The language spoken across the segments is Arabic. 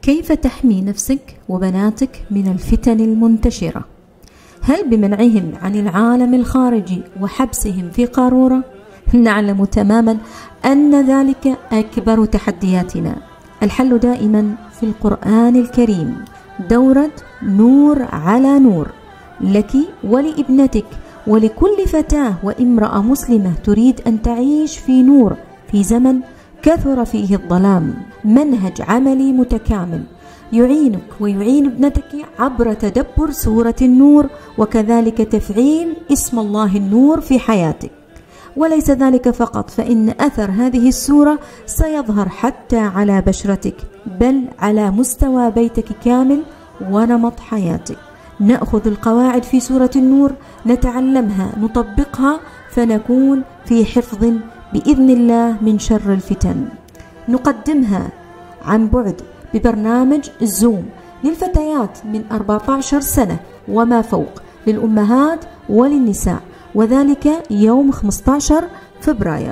كيف تحمي نفسك وبناتك من الفتن المنتشرة؟ هل بمنعهم عن العالم الخارجي وحبسهم في قارورة؟ نعلم تماما أن ذلك أكبر تحدياتنا. الحل دائما في القرآن الكريم. دورة نور على نور لك ولابنتك ولكل فتاة وامرأة مسلمة تريد أن تعيش في نور في زمن كثر فيه الظلام. منهج عملي متكامل يعينك ويعين ابنتك عبر تدبر سورة النور، وكذلك تفعيل اسم الله النور في حياتك. وليس ذلك فقط، فإن أثر هذه السورة سيظهر حتى على بشرتك، بل على مستوى بيتك كامل ونمط حياتك. نأخذ القواعد في سورة النور، نتعلمها، نطبقها، فنكون في حفظ بإذن الله من شر الفتن. نقدمها عن بعد ببرنامج زوم للفتيات من 14 سنة وما فوق، للأمهات وللنساء، وذلك يوم 15 فبراير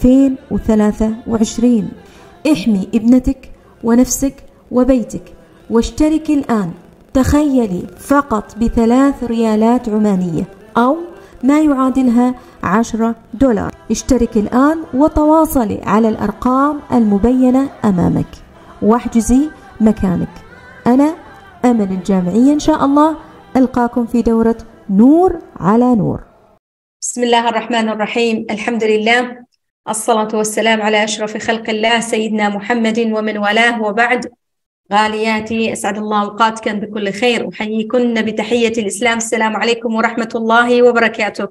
2023. احمي ابنتك ونفسك وبيتك، واشتركي الآن. تخيلي فقط ب3 ريالات عمانية أو ما يعادلها $10. اشتركي الآن وتواصلي على الأرقام المبينة أمامك واحجزي مكانك. أنا أمل الجامعية إن شاء الله ألقاكم في دورة نور على نور. بسم الله الرحمن الرحيم. الحمد لله، الصلاة والسلام على أشرف خلق الله سيدنا محمد ومن والاه، وبعد. غالياتي، أسعد الله أوقاتكم بكل خير، أحييكن بتحية الإسلام. السلام عليكم ورحمة الله وبركاته.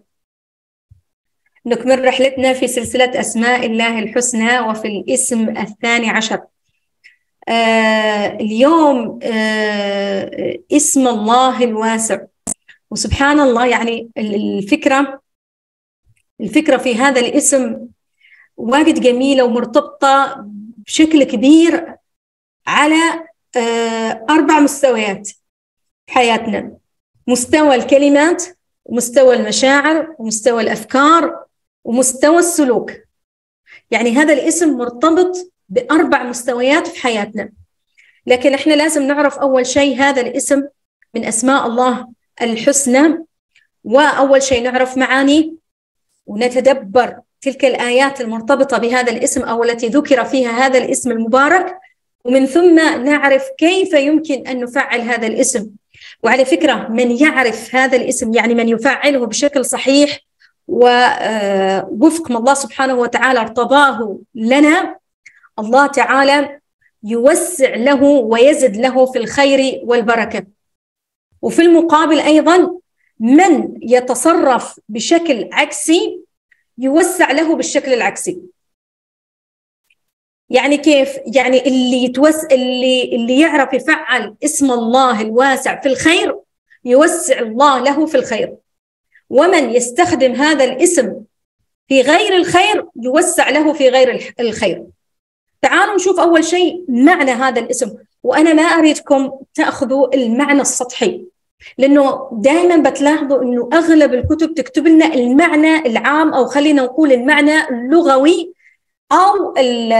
نكمل رحلتنا في سلسلة أسماء الله الحسنى وفي الاسم 12. اليوم اسم الله الواسع. وسبحان الله، يعني الفكرة في هذا الاسم واجد جميلة ومرتبطة بشكل كبير على 4 مستويات في حياتنا: مستوى الكلمات، ومستوى المشاعر، ومستوى الأفكار، ومستوى السلوك. يعني هذا الاسم مرتبط ب4 مستويات في حياتنا. لكن احنا لازم نعرف أول شيء هذا الاسم من أسماء الله الحسنى، وأول شيء نعرف معانيه ونتدبر تلك الآيات المرتبطة بهذا الاسم أو التي ذكر فيها هذا الاسم المبارك، ومن ثم نعرف كيف يمكن أن نفعل هذا الاسم. وعلى فكرة، من يعرف هذا الاسم يعني من يفعله بشكل صحيح ووفق ما الله سبحانه وتعالى ارتضاه لنا، الله تعالى يوسع له ويزد له في الخير والبركة. وفي المقابل أيضا من يتصرف بشكل عكسي يوسع له بالشكل العكسي. يعني كيف؟ يعني اللي يعرف يفعل اسم الله الواسع في الخير يوسع الله له في الخير، ومن يستخدم هذا الاسم في غير الخير يوسع له في غير الخير. تعالوا نشوف أول شيء معنى هذا الاسم. وأنا ما أريدكم تأخذوا المعنى السطحي، لأنه دائما بتلاحظوا أنه أغلب الكتب تكتب لنا المعنى العام، أو خلينا نقول المعنى اللغوي أو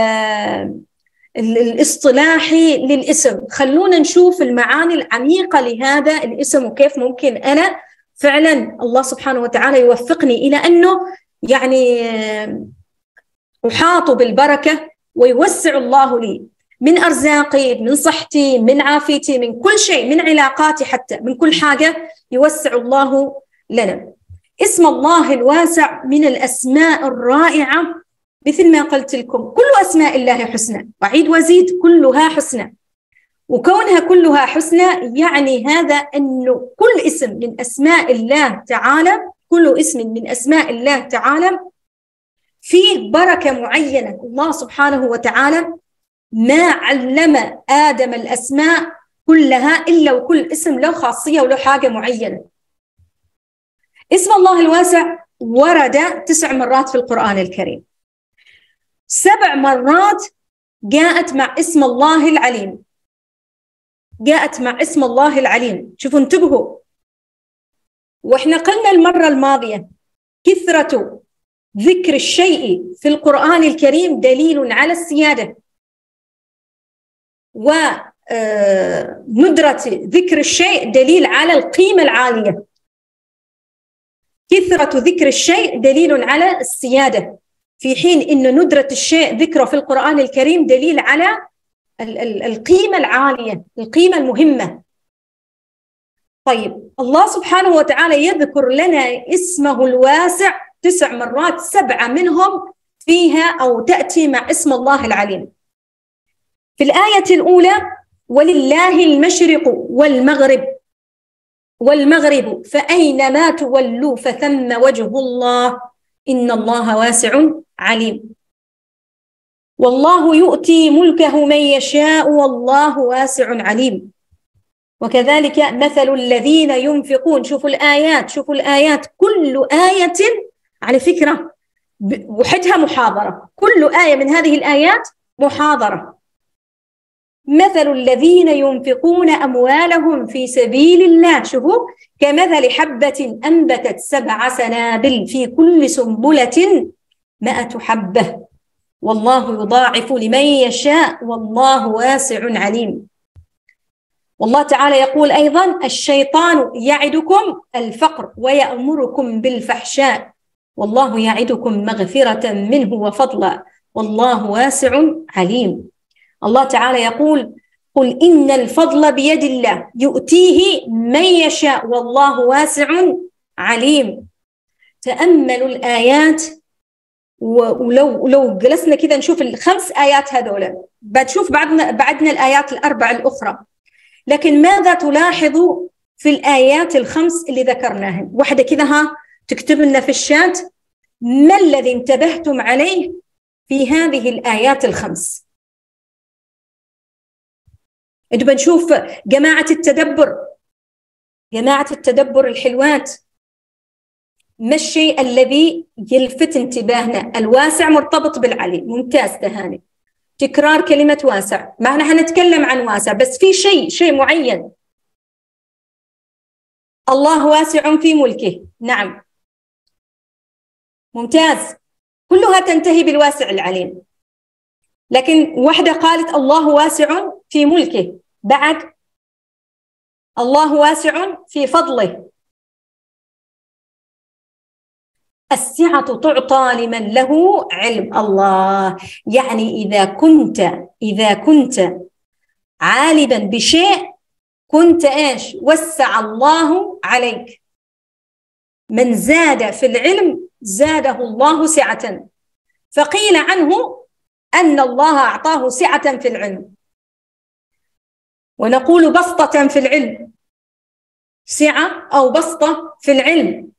الاصطلاحي للاسم. خلونا نشوف المعاني العميقة لهذا الاسم، وكيف ممكن أنا فعلا الله سبحانه وتعالى يوفقني إلى أنه يعني أحاط بالبركة، ويوسع الله لي من أرزاقي، من صحتي، من عافيتي، من كل شيء، من علاقاتي، حتى من كل حاجة يوسع الله لنا. اسم الله الواسع من الأسماء الرائعة، مثل ما قلت لكم كل أسماء الله حسنى، وعيد وزيد كلها حسنى. وكونها كلها حسنى يعني هذا أنه كل اسم من أسماء الله تعالى، كل اسم من أسماء الله تعالى فيه بركة معينة. الله سبحانه وتعالى ما علم آدم الأسماء كلها إلا وكل اسم له خاصية وله حاجة معينة. اسم الله الواسع ورد 9 مرات في القرآن الكريم. 7 مرات جاءت مع اسم الله العليم، جاءت مع اسم الله العليم. شوفوا، انتبهوا. وإحنا قلنا المرة الماضية كثرة ذكر الشيء في القرآن الكريم دليل على السيادة، ندرة ذكر الشيء دليل على القيمة العالية، كثرة ذكر الشيء دليل على السيادة، في حين إن ندرة الشيء ذكره في القرآن الكريم دليل على القيمة العالية، القيمة المهمة. طيب الله سبحانه وتعالى يذكر لنا اسمه الواسع 9 مرات، 7 منهم فيها أو تأتي مع اسم الله العليم. في الآية الأولى ولله المشرق والمغرب فأينما تولوا فثم وجه الله إن الله واسع عليم. والله يؤتي ملكه من يشاء والله واسع عليم. وكذلك مثل الذين ينفقون، شوفوا الآيات كل آية على فكرة وحدها محاضرة، كل آية من هذه الآيات محاضرة. مثل الذين ينفقون أموالهم في سبيل الله، شوفوا كمثل حبة أنبتت 7 سنابل في كل سنبلة 100 حبة والله يضاعف لمن يشاء والله واسع عليم. والله تعالى يقول أيضا الشيطان يعدكم الفقر ويأمركم بالفحشاء والله يعدكم مغفرة منه وفضلا والله واسع عليم. الله تعالى يقول قل إن الفضل بيد الله يؤتيه من يشاء والله واسع عليم. تأملوا الآيات، ولو جلسنا كذا نشوف ال5 آيات هذولا، بتشوف بعدنا الآيات ال4 الأخرى، لكن ماذا تلاحظوا في الآيات ال5 اللي ذكرناها؟ واحدة كذا ها تكتب لنا في الشات ما الذي انتبهتم عليه في هذه الآيات ال5. نبغى نشوف جماعة التدبر الحلوات، ما الشيء الذي يلفت انتباهنا؟ الواسع مرتبط بالعليم، ممتاز تهاني. تكرار كلمة واسع، معنا حنتكلم عن واسع بس في شيء معين. الله واسع في ملكه، نعم ممتاز، كلها تنتهي بالواسع العليم. لكن واحدة قالت الله واسع في ملكه، بعد الله واسع في فضله. السعة تعطى لمن له علم. الله، يعني إذا كنت عالما بشيء كنت إيش؟ وسع الله عليك. من زاد في العلم زاده الله سعة. فقيل عنه أن الله أعطاه سعة في العلم، ونقول بسطة في العلم، سعة أو بسطة في العلم.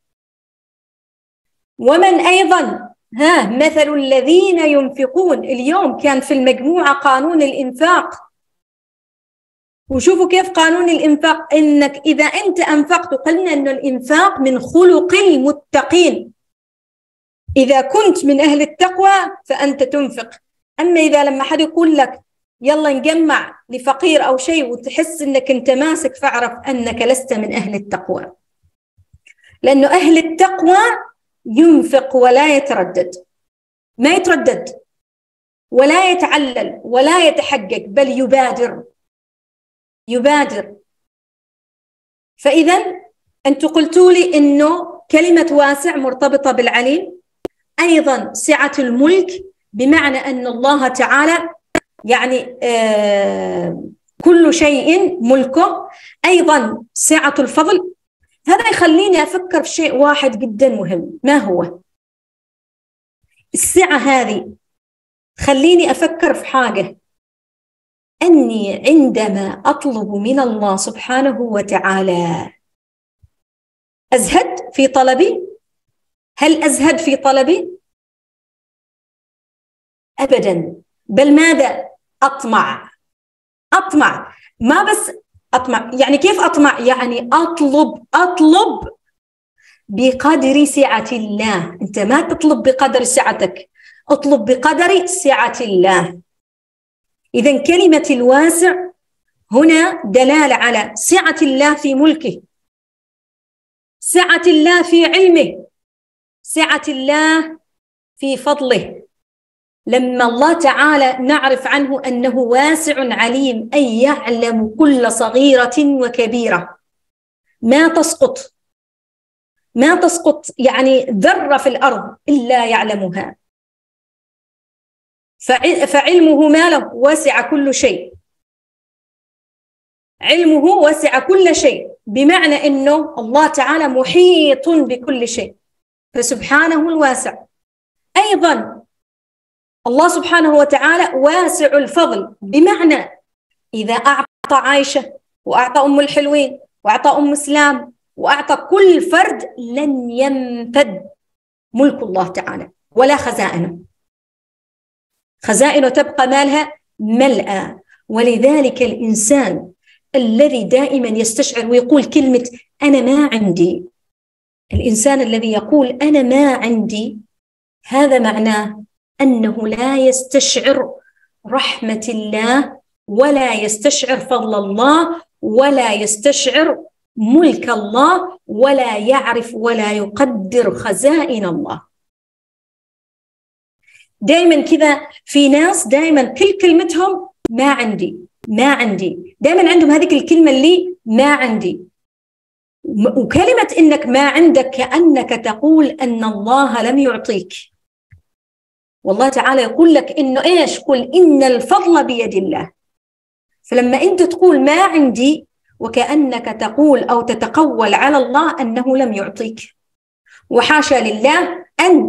ومن أيضا مثل الذين ينفقون. اليوم كان في المجموعة قانون الإنفاق، وشوفوا كيف قانون الإنفاق، إنك إذا أنت أنفقت، قلنا أن الإنفاق من خلق المتقين، إذا كنت من أهل التقوى فأنت تنفق. أما إذا لما حد يقول لك يلا نجمع لفقير أو شيء وتحس أنك أنت ماسك، فاعرف أنك لست من أهل التقوى، لأنه أهل التقوى ينفق ولا يتردد، ما يتردد ولا يتعلل ولا يتحقق، بل يبادر. فإذا أنتوا قلتوا لي إنه كلمة واسع مرتبطة بالعليم، أيضا سعة الملك بمعنى أن الله تعالى يعني كل شيء ملكه، أيضا سعة الفضل. هذا يخليني أفكر في شيء واحد جدا مهم، ما هو السعة هذه؟ خليني أفكر في حاجة، أني عندما أطلب من الله سبحانه وتعالى أزهد في طلبي. هل أزهد في طلبي؟ أبدا، بل ماذا؟ أطمع. ما بس أطمع، يعني كيف أطمع؟ يعني أطلب بقدر سعة الله. أنت ما تطلب بقدر سعتك، أطلب بقدر سعة الله. إذن كلمة الواسع هنا دلالة على سعة الله في ملكه، سعة الله في علمه، سعة الله في فضله. لما الله تعالى نعرف عنه أنه واسع عليم، أي يعلم كل صغيرة وكبيرة، ما تسقط يعني ذرة في الأرض إلا يعلمها. فعلمه ما له؟ وسع كل شيء، علمه وسع كل شيء، بمعنى أنه الله تعالى محيط بكل شيء، فسبحانه الواسع. أيضا الله سبحانه وتعالى واسع الفضل، بمعنى إذا أعطى عائشة وأعطى أم الحلوين وأعطى أم سلام وأعطى كل فرد، لن ينفد ملك الله تعالى ولا خزائنه، خزائنه تبقى مالها ملأى. ولذلك الإنسان الذي دائما يستشعر ويقول كلمة أنا ما عندي، الإنسان الذي يقول أنا ما عندي، هذا معناه أنه لا يستشعر رحمة الله، ولا يستشعر فضل الله، ولا يستشعر ملك الله، ولا يعرف ولا يقدر خزائن الله. دائما كذا في ناس دائما كل كلمتهم ما عندي ما عندي، دائما عندهم هذه الكلمة اللي ما عندي. وكلمة إنك ما عندك كأنك تقول أن الله لم يعطيك. والله تعالى يقول لك إنه إيش؟ قل إن الفضل بيد الله. فلما أنت تقول ما عندي، وكأنك تقول أو تتقول على الله أنه لم يعطيك، وحاشا لله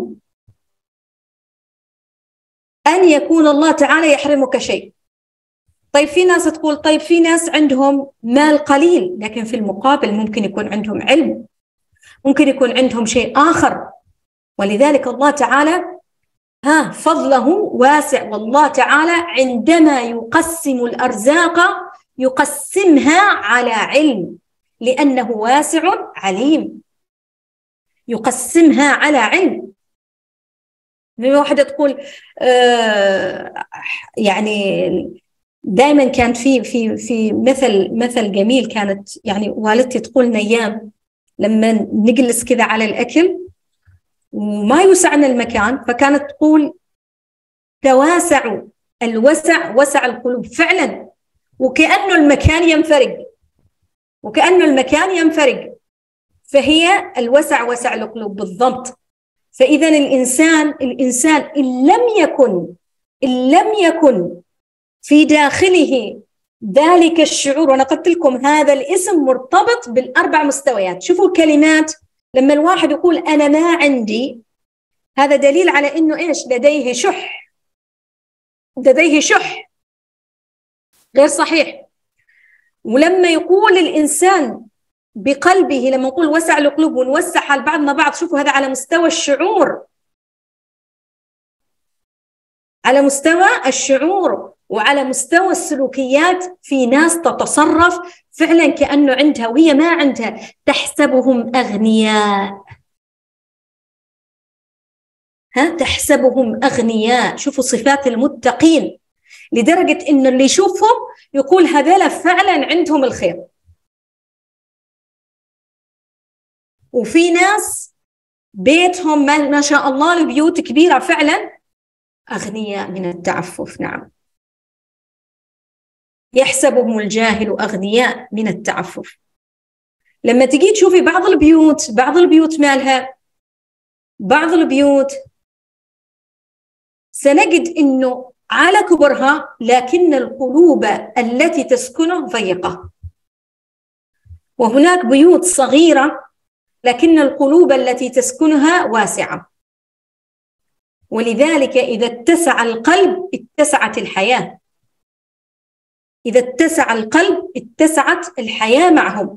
أن يكون الله تعالى يحرمك شيء. طيب في ناس تقول طيب في ناس عندهم مال قليل، لكن في المقابل ممكن يكون عندهم علم، ممكن يكون عندهم شيء آخر. ولذلك الله تعالى فضله واسع. والله تعالى عندما يقسم الأرزاق يقسمها على علم، لأنه واسع عليم، يقسمها على علم. واحدة تقول يعني دائما كان في مثل جميل، كانت يعني والدتي تقول لنا ايام لما نجلس كذا على الاكل وما يوسعنا المكان، فكانت تقول تواسعوا، الوسع وسع القلوب فعلا، وكأنه المكان ينفرج، فهي الوسع وسع القلوب بالضبط. فإذا الإنسان إن لم يكن في داخله ذلك الشعور، وأنا قلت لكم هذا الاسم مرتبط بالأربع مستويات. شوفوا الكلمات، لما الواحد يقول أنا ما عندي، هذا دليل على إنه إيش؟ لديه شح غير صحيح. ولما يقول الإنسان بقلبه، لما نقول وسع القلوب ونوسعها لبعضنا بعض، شوفوا هذا على مستوى الشعور، وعلى مستوى السلوكيات. في ناس تتصرف فعلا كأنه عندها وهي ما عندها، تحسبهم أغنياء. شوفوا صفات المتقين، لدرجة إنه اللي يشوفهم يقول هذول فعلا عندهم الخير. وفي ناس بيتهم ما شاء الله البيوت كبيرة، فعلا أغنياء من التعفف. نعم، يحسبهم الجاهل أغنياء من التعفف. لما تجي تشوفي بعض البيوت مالها، بعض البيوت سنجد إنه على كبرها لكن القلوب التي تسكنه ضيقة، وهناك بيوت صغيرة لكن القلوب التي تسكنها واسعة. ولذلك إذا اتسع القلب اتسعت الحياة، إذا اتسع القلب اتسعت الحياة معهم.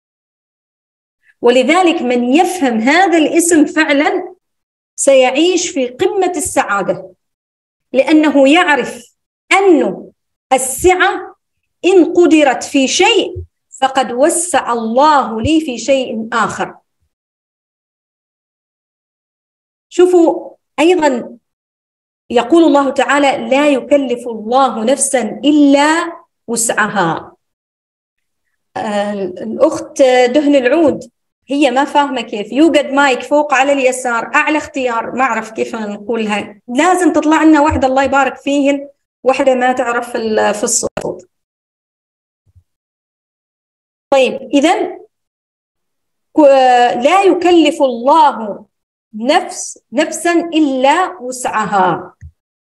ولذلك من يفهم هذا الاسم فعلا سيعيش في قمة السعادة، لأنه يعرف أنه السعة إن قدرت في شيء فقد وسع الله لي في شيء آخر. شوفوا أيضا يقول الله تعالى لا يكلف الله نفسا إلا وسعها. الأخت دهن العود هي ما فاهمة كيف. يوجد مايك فوق على اليسار، أعلى اختيار، ما أعرف كيف نقولها، لازم تطلع لنا واحدة الله يبارك فيهن، واحدة ما تعرف في الصوت. طيب إذن لا يكلف الله نفسا إلا وسعها.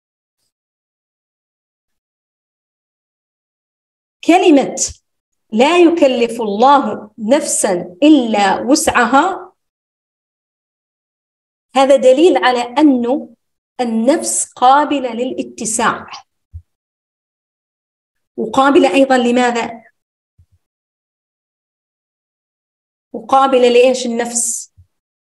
كلمة لا يكلف الله نفسا إلا وسعها، هذا دليل على أنه النفس قابلة للاتساع، وقابلة أيضا لماذا؟ وقابلة لإيش النفس؟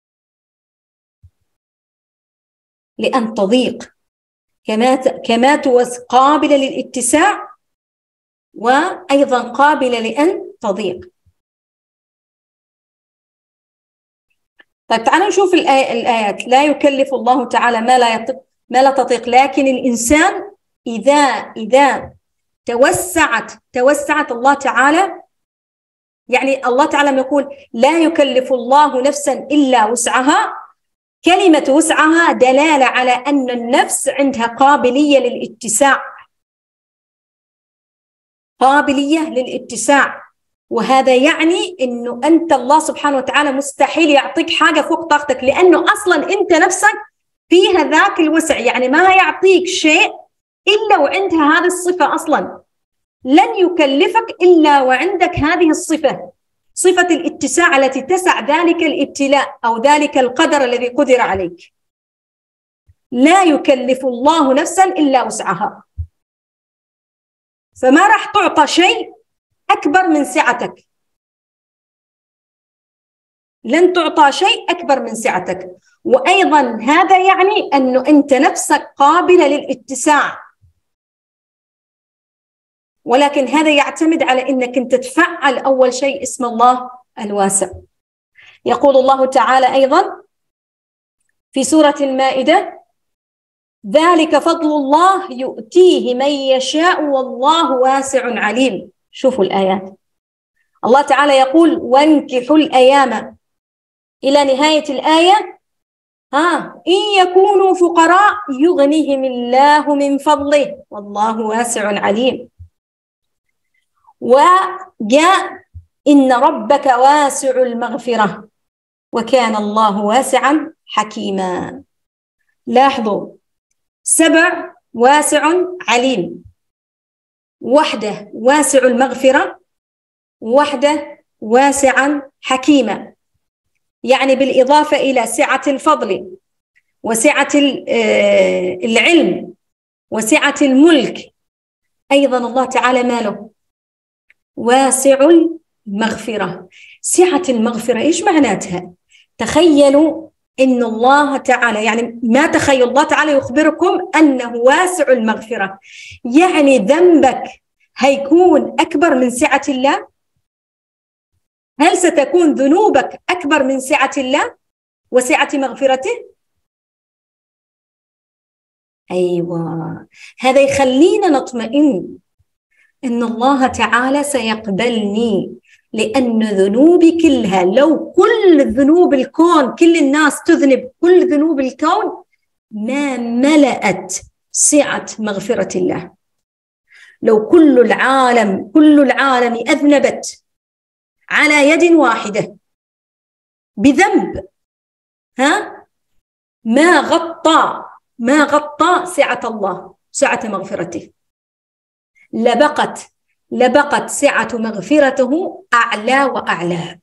لأن تضيق، كما قابلة للاتساع وأيضا قابلة لأن تضيق. طيب تعالوا نشوف الآيات. لا يكلف الله تعالى ما لا تطيق، لكن الإنسان إذا توسعت الله تعالى، يعني الله تعالى يقول لا يكلف الله نفسا إلا وسعها، كلمة وسعها دلالة على أن النفس عندها قابلية للاتساع، قابلية للاتساع. وهذا يعني أنه أنت الله سبحانه وتعالى مستحيل يعطيك حاجة فوق طاقتك، لأنه أصلا أنت نفسك فيها ذاك الوسع، يعني ما يعطيك شيء إلا وعندها هذه الصفة. أصلا لن يكلفك إلا وعندك هذه الصفة، صفة الاتساع التي تسع ذلك الابتلاء أو ذلك القدر الذي قدر عليك. لا يكلف الله نفسا إلا وسعها، فما راح تعطى شيء أكبر من سعتك، لن تعطى شيء أكبر من سعتك. وأيضا هذا يعني أنه أنت نفسك قابلة للاتساع، ولكن هذا يعتمد على أنك أنت تفعل أول شيء اسم الله الواسع. يقول الله تعالى أيضا في سورة المائدة: ذلك فضل الله يؤتيه من يشاء والله واسع عليم. شوفوا الآيات، الله تعالى يقول: وانكحوا الأيام إلى نهاية الآية، إن يكونوا فقراء يغنيهم الله من فضله والله واسع عليم. وجاء: إن ربك واسع المغفرة وكان الله واسعا حكيما. لاحظوا، 7 واسع عليم، وحده واسع المغفرة، وحده واسعا حكيما، يعني بالإضافة إلى سعة الفضل وسعة العلم وسعة الملك، أيضا الله تعالى ماله واسع المغفرة. سعة المغفرة إيش معناتها؟ تخيلوا إن الله تعالى، يعني ما تخيل الله تعالى يخبركم أنه واسع المغفرة، يعني ذنبك هيكون أكبر من سعة الله؟ هل ستكون ذنوبك أكبر من سعة الله وسعة مغفرته؟ أيوة، هذا يخلينا نطمئن إن الله تعالى سيقبلني، لأن ذنوبي كلها، لو كل ذنوب الكون، كل الناس تذنب كل ذنوب الكون، ما ملأت سعة مغفرة الله. لو كل العالم أذنبت على يد واحدة بذنب، ما غطى سعة الله، سعة مغفرته، لبقت سعة مغفرته أعلى وأعلى.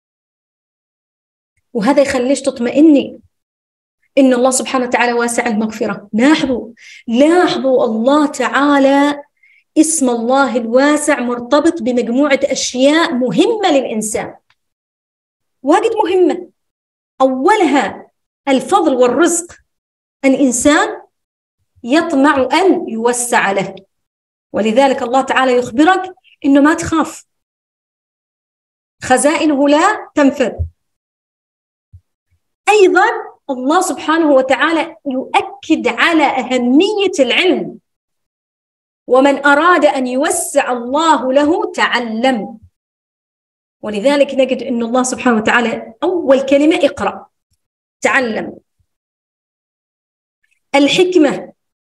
وهذا يخليش تطمئني إن الله سبحانه وتعالى واسع المغفرة. لاحظوا الله تعالى اسم الله الواسع مرتبط بمجموعة أشياء مهمة للإنسان، واجد مهمة. أولها الفضل والرزق، الإنسان يطمع أن يوسع له، ولذلك الله تعالى يخبرك إنه ما تخاف، خزائنه لا تنفذ. أيضا الله سبحانه وتعالى يؤكد على أهمية العلم، ومن أراد أن يوسع الله له تعلم. ولذلك نجد أن الله سبحانه وتعالى أول كلمة اقرأ، تعلم. الحكمة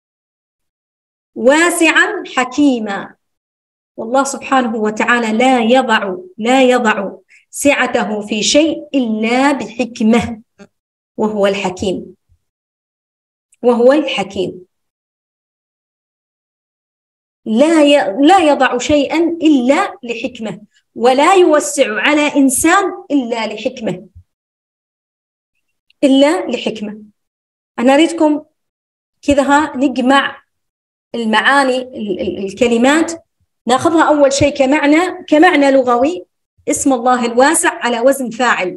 واسعا حكيما، والله سبحانه وتعالى لا يضع سعته في شيء إلا بحكمة، وهو الحكيم، وهو الحكيم. لا يضع شيئا إلا لحكمة، ولا يوسع على إنسان إلا لحكمة، إلا لحكمة. أنا أريدكم كذا نجمع المعاني الكلمات، ناخذها أول شيء كمعنى لغوي. اسم الله الواسع على وزن فاعل،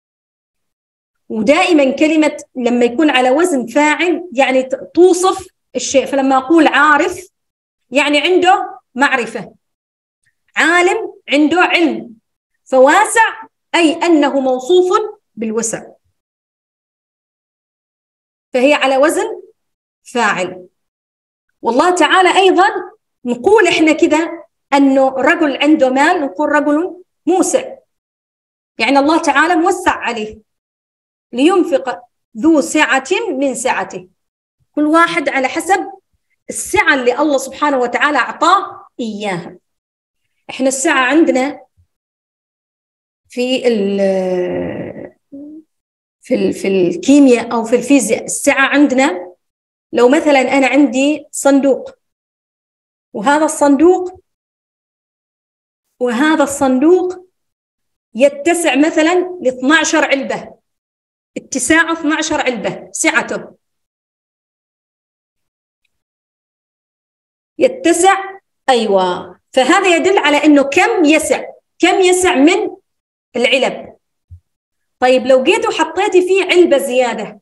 ودائما كلمة لما يكون على وزن فاعل يعني توصف الشيء. فلما أقول عارف يعني عنده معرفة، عالم عنده علم، فواسع أي أنه موصوف بالوسع، فهي على وزن فاعل. والله تعالى أيضا نقول إحنا كذا أنه رجل عنده مال، نقول رجل موسع، يعني الله تعالى موسع عليه، لينفق ذو سعة من سعته، كل واحد على حسب السعة اللي الله سبحانه وتعالى أعطاه إياها. إحنا السعة عندنا في الكيمياء أو في الفيزياء، السعة عندنا لو مثلا أنا عندي صندوق، وهذا الصندوق يتسع مثلا ل 12 علبة، اتساعه 12 علبة، سعته يتسع. أيوة، فهذا يدل على أنه كم يسع من العلب. طيب لو جيتوا حطيتي فيه علبة زيادة،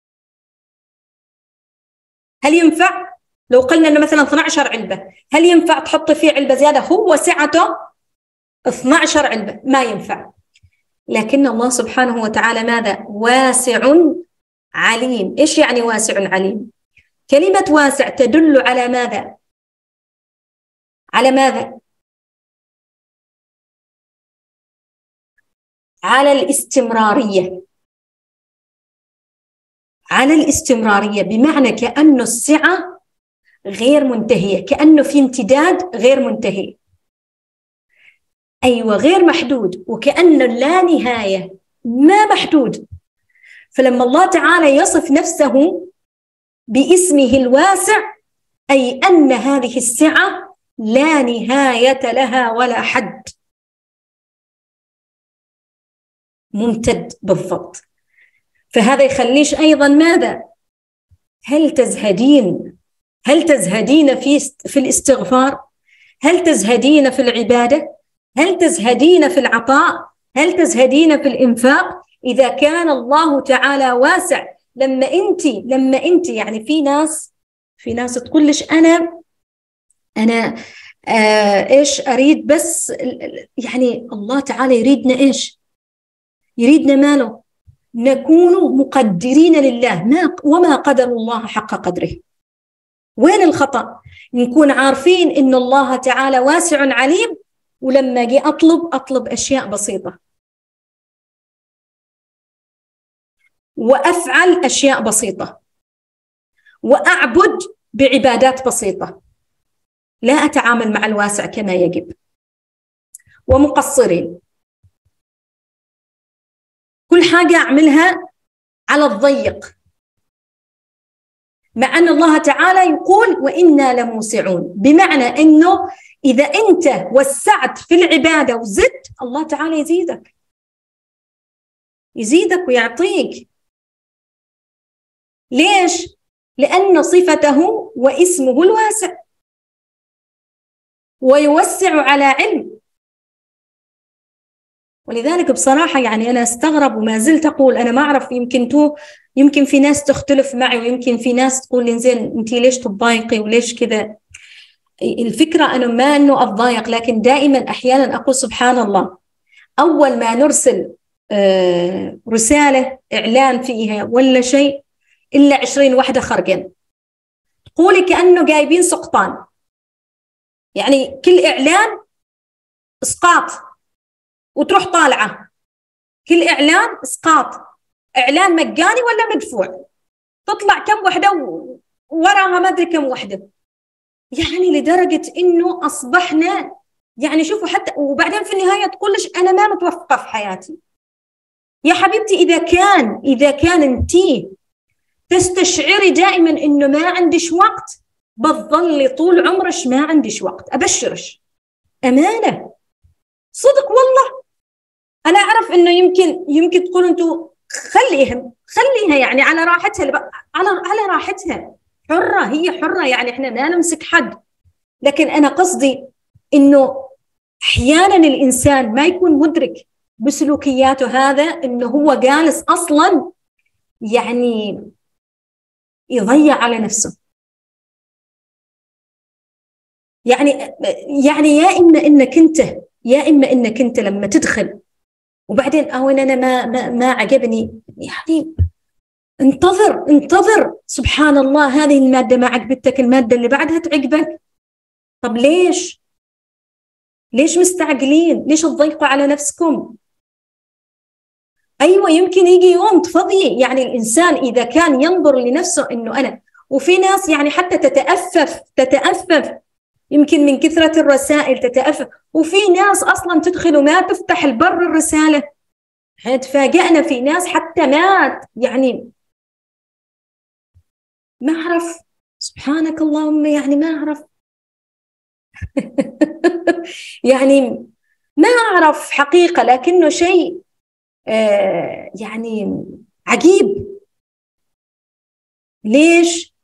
هل ينفع؟ لو قلنا أنه مثلا 12 علبة، هل ينفع تحطي فيه علبة زيادة هو سعته 12 علبة؟ ما ينفع. لكن الله سبحانه وتعالى ماذا؟ واسع عليم. إيش يعني واسع عليم؟ كلمة واسع تدل على ماذا؟ على ماذا؟ على الاستمرارية، على الاستمرارية، بمعنى كأنه السعة غير منتهية، كأنه في امتداد غير منتهي. أيوة، غير محدود، وكأنه لا نهاية، ما محدود. فلما الله تعالى يصف نفسه باسمه الواسع، أي أن هذه السعة لا نهاية لها ولا حد، ممتد بالضبط. فهذا يخليش أيضا ماذا؟ هل تزهدين في الاستغفار؟ هل تزهدين في العبادة؟ هل تزهدين في العطاء؟ هل تزهدين في الإنفاق؟ إذا كان الله تعالى واسع. لما أنت يعني في ناس تقول لش أنا إيش أريد، بس يعني الله تعالى يريدنا إيش؟ يريدنا ماله؟ نكون مقدرين لله، وما قدر الله حق قدره. وين الخطأ؟ نكون عارفين إن الله تعالى واسع عليم، ولما أجي أطلب أشياء بسيطة، وأفعل أشياء بسيطة، وأعبد بعبادات بسيطة، لا أتعامل مع الواسع كما يجب، ومقصرين، كل حاجة أعملها على الضيق، مع أن الله تعالى يقول وإنا لموسعون، بمعنى أنه إذا أنت وسعت في العبادة وزدت، الله تعالى يزيدك ويعطيك. ليش؟ لأن صفته واسمه الواسع، ويوسع على علم. ولذلك بصراحة يعني أنا استغرب وما زلت أقول، أنا ما أعرف، يمكن في ناس تختلف معي، ويمكن في ناس تقول لي زين أنتي ليش تضايقي وليش كذا. الفكرة أنا ما أنه أتضايق، لكن دائما أحيانا أقول سبحان الله، أول ما نرسل رسالة إعلان فيها ولا شيء إلا 20 وحدة خرجن، تقولي كأنه جايبين سقطان، يعني كل إعلان إسقاط، وتروح طالعة كل إعلان إسقاط، إعلان مجاني ولا مدفوع، تطلع كم وحدة وراها ما أدري كم وحدة. يعني لدرجة إنه أصبحنا يعني شوفوا حتى، وبعدين في النهاية تقول لش أنا ما متوفقة في حياتي. يا حبيبتي إذا كان أنتي تستشعري دائما إنه ما عندش وقت، بتظلي طول عمرش ما عندش وقت. أبشرش أمانة صدق والله. أنا أعرف إنه يمكن تقولوا أنتوا خليها يعني على راحتها، على راحتها، حرة، هي حرة، يعني إحنا ما نمسك حد. لكن أنا قصدي إنه أحيانا الإنسان ما يكون مدرك بسلوكياته هذا، إنه هو جالس أصلا يعني يضيع على نفسه. يعني يا إما إنك أنت لما تدخل وبعدين أنا ما عجبني، يعني انتظر سبحان الله، هذه المادة ما عجبتك، المادة اللي بعدها تعجبك. طب ليش مستعجلين؟ ليش تضيقوا على نفسكم؟ أيوة يمكن يجي يوم تفضي. يعني الإنسان إذا كان ينظر لنفسه إنه أنا، وفي ناس يعني حتى تتأفف يمكن من كثرة الرسائل تتأفف، وفي ناس أصلا تدخل وما تفتح البر الرسالة. تفاجأنا في ناس حتى يعني ما أعرف، سبحانك اللهم، يعني ما أعرف يعني ما أعرف حقيقة، لكنه شيء يعني عجيب. ليش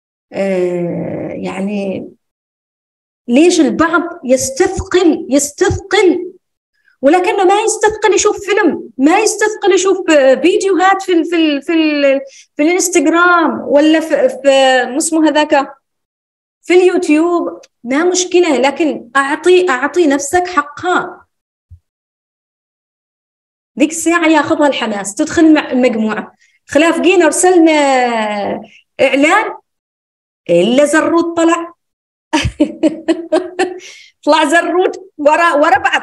يعني ليش البعض يستثقل ولكنه ما يستثقل يشوف فيلم، ما يستثقل يشوف فيديوهات في الانستغرام ولا في اسمه هذاك في اليوتيوب، ما مشكلة، لكن أعطي نفسك حقها. ذيك الساعة ياخذها الحماس، تدخل مع المجموعة. خلاف جينا ارسلنا إعلان إلا زرود طلع طلع زرود ورا بعض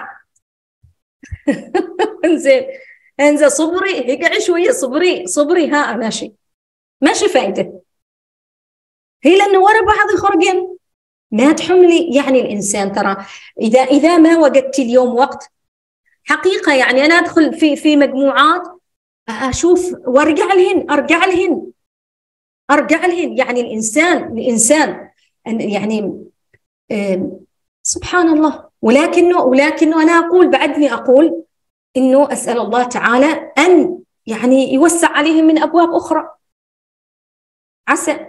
انزين صبري، اقعي شوية، صبري ها ماشي فايدة. هي لأنه ورا بعض يخرجن ما تحملي. يعني الإنسان ترى إذا ما وجدتي اليوم وقت حقيقة، يعني أنا أدخل في مجموعات أشوف وأرجع لهن. يعني الإنسان يعني سبحان الله. ولكنه أنا بعدني أقول إنه أسأل الله تعالى أن يعني يوسع عليهم من أبواب أخرى، عسى.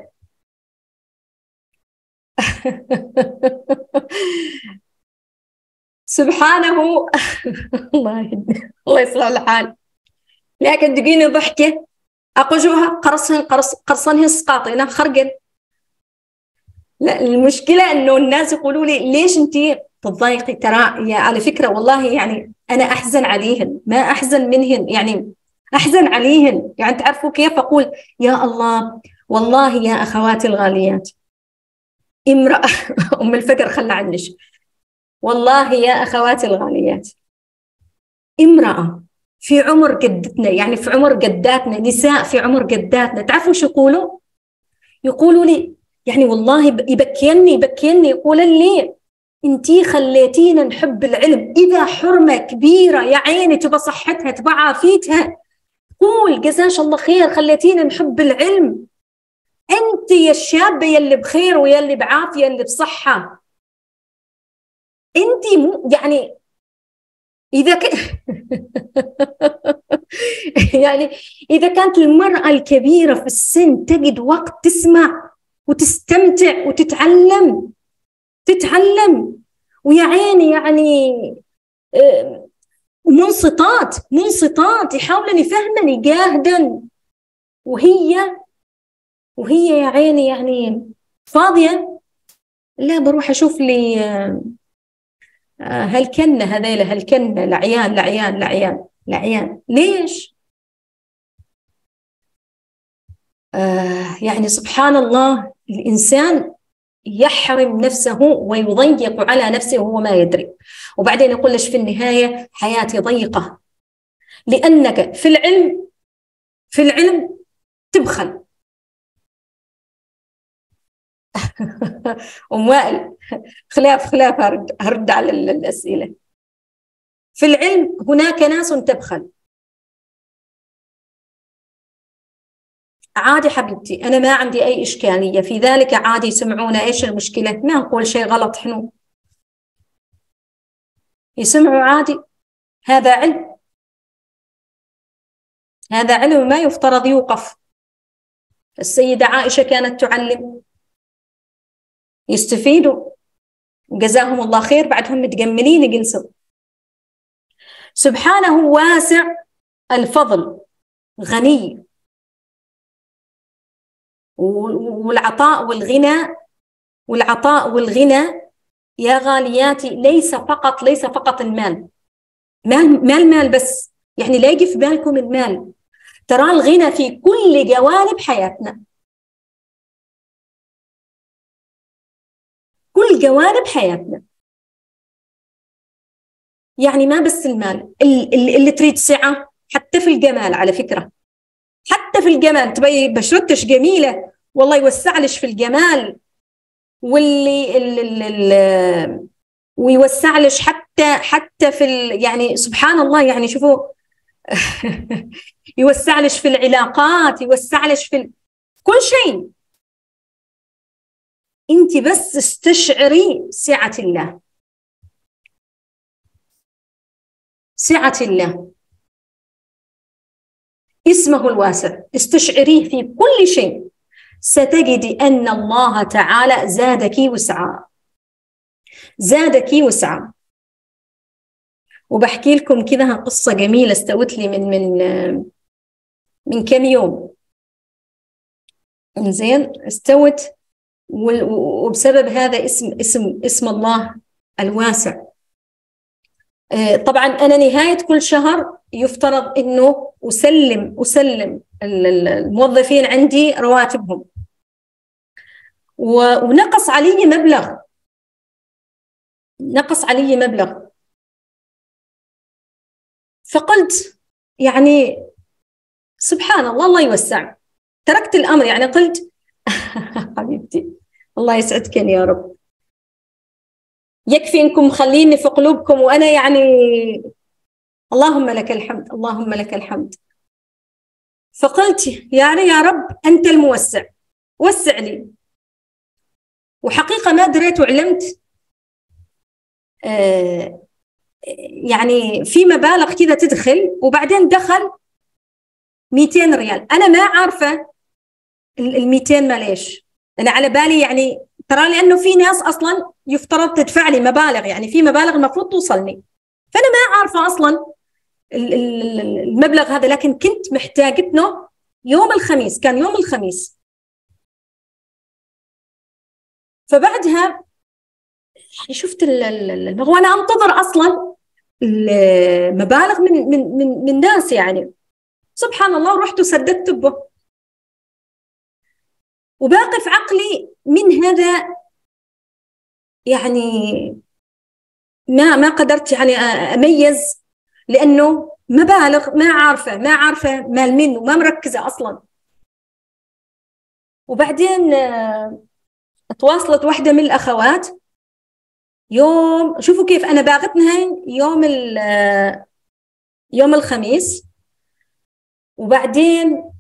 سبحانه الله يصلح الحال. لكن تجيني ضحكة أقجوها قرصنها سقاطينها خرقن. لا، المشكلة إنه الناس يقولوا لي ليش أنتي تضايقي؟ ترى يا على فكرة والله يعني أنا أحزن عليهن، ما أحزن منهن، يعني أحزن عليهن. يعني تعرفوا كيف أقول؟ يا الله والله يا أخواتي الغاليات، امرأة أم الفقر خلى عنش، والله يا أخواتي الغاليات، امرأة في عمر جدتنا، يعني في عمر جداتنا، نساء في عمر جداتنا، تعرفوا شو يقولوا لي يعني والله يبكيني يقولوا لي انتي خليتينا نحب العلم. إذا حرمة كبيرة يا عيني تبى صحتها تبى عافيتها، قول جزاش الله خير، خليتينا نحب العلم. انت يا الشابة يلي بخير ويلي بعافية يلي بصحة، انت يعني إذا يعني إذا كانت المرأة الكبيرة في السن تجد وقت تسمع وتستمتع وتتعلم ويا عيني يعني منصتات يحاولن يفهمن يجاهدن، وهي يا عيني يعني فاضية. لا، بروح أشوف لي هالكنة هذيلا، هالكنة لعيان ليش؟ يعني سبحان الله. الإنسان يحرم نفسه ويضيق على نفسه وهو ما يدري. وبعدين يقول لش في النهاية حياتي ضيقة، لأنك في العلم تبخل. أم وائل خلاف هرد على الأسئلة. في العلم هناك ناس تبخل. عادي حبيبتي، أنا ما عندي أي إشكالية في ذلك، عادي يسمعونا، إيش المشكلة؟ ما نقول شيء غلط، حنو يسمعوا عادي، هذا علم، هذا علم ما يفترض يوقف. السيدة عائشة كانت تعلم، يستفيدوا جزاهم الله خير، بعدهم متجملين يجلسوا. سبحانه واسع الفضل، غني، والعطاء والغنى يا غالياتي ليس فقط المال. مال بس، يعني لا يجي في بالكم المال، ترى الغنى في كل جوانب حياتنا، كل جوانب حياتنا. يعني ما بس المال، اللي تريد سعة حتى في الجمال، على فكرة حتى في الجمال، تبي بشرتش جميلة والله يوسع لش في الجمال، ويوسع لش حتى في يعني سبحان الله، يعني شوفوا يوسع لش في العلاقات، يوسع لش في كل شيء. انت بس استشعري سعة الله، سعة الله، اسمه الواسع، استشعريه في كل شيء، ستجدي أن الله تعالى زادك وسعا. وبحكي لكم كذا قصة جميلة استوت لي من كم يوم. إنزين استوت، وبسبب هذا اسم الله الواسع. طبعا أنا نهاية كل شهر يفترض إنه أسلم الموظفين عندي رواتبهم، ونقص علي مبلغ. فقلت يعني سبحان الله، الله يوسع، تركت الأمر، يعني قلت حبيبتي الله يسعدكن يا رب، يكفي انكم مخليني في قلوبكم، وانا يعني اللهم لك الحمد، اللهم لك الحمد. فقلت يعني يا رب انت الموسع، وسع لي. وحقيقه ما دريت وعلمت يعني في مبالغ كذا تدخل، وبعدين دخل 200 ريال، انا ما عارفه ال 200 ما ليش، انا على بالي يعني ترى لانه في ناس اصلا يفترض تدفع لي مبالغ، يعني في مبالغ المفروض توصلني، فانا ما عارفه اصلا المبلغ هذا، لكن كنت محتاجته يوم الخميس، كان يوم الخميس. فبعدها يعني شفت وانا انتظر اصلا المبالغ من ناس، يعني سبحان الله، ورحت وسددت به. وباقي في عقلي من هذا يعني ما قدرت يعني اميز، لانه مبالغ ما عارفه مال منه، ما مركزه اصلا. وبعدين تواصلت واحده من الاخوات يوم، شوفوا كيف انا باغتنها يوم الخميس، وبعدين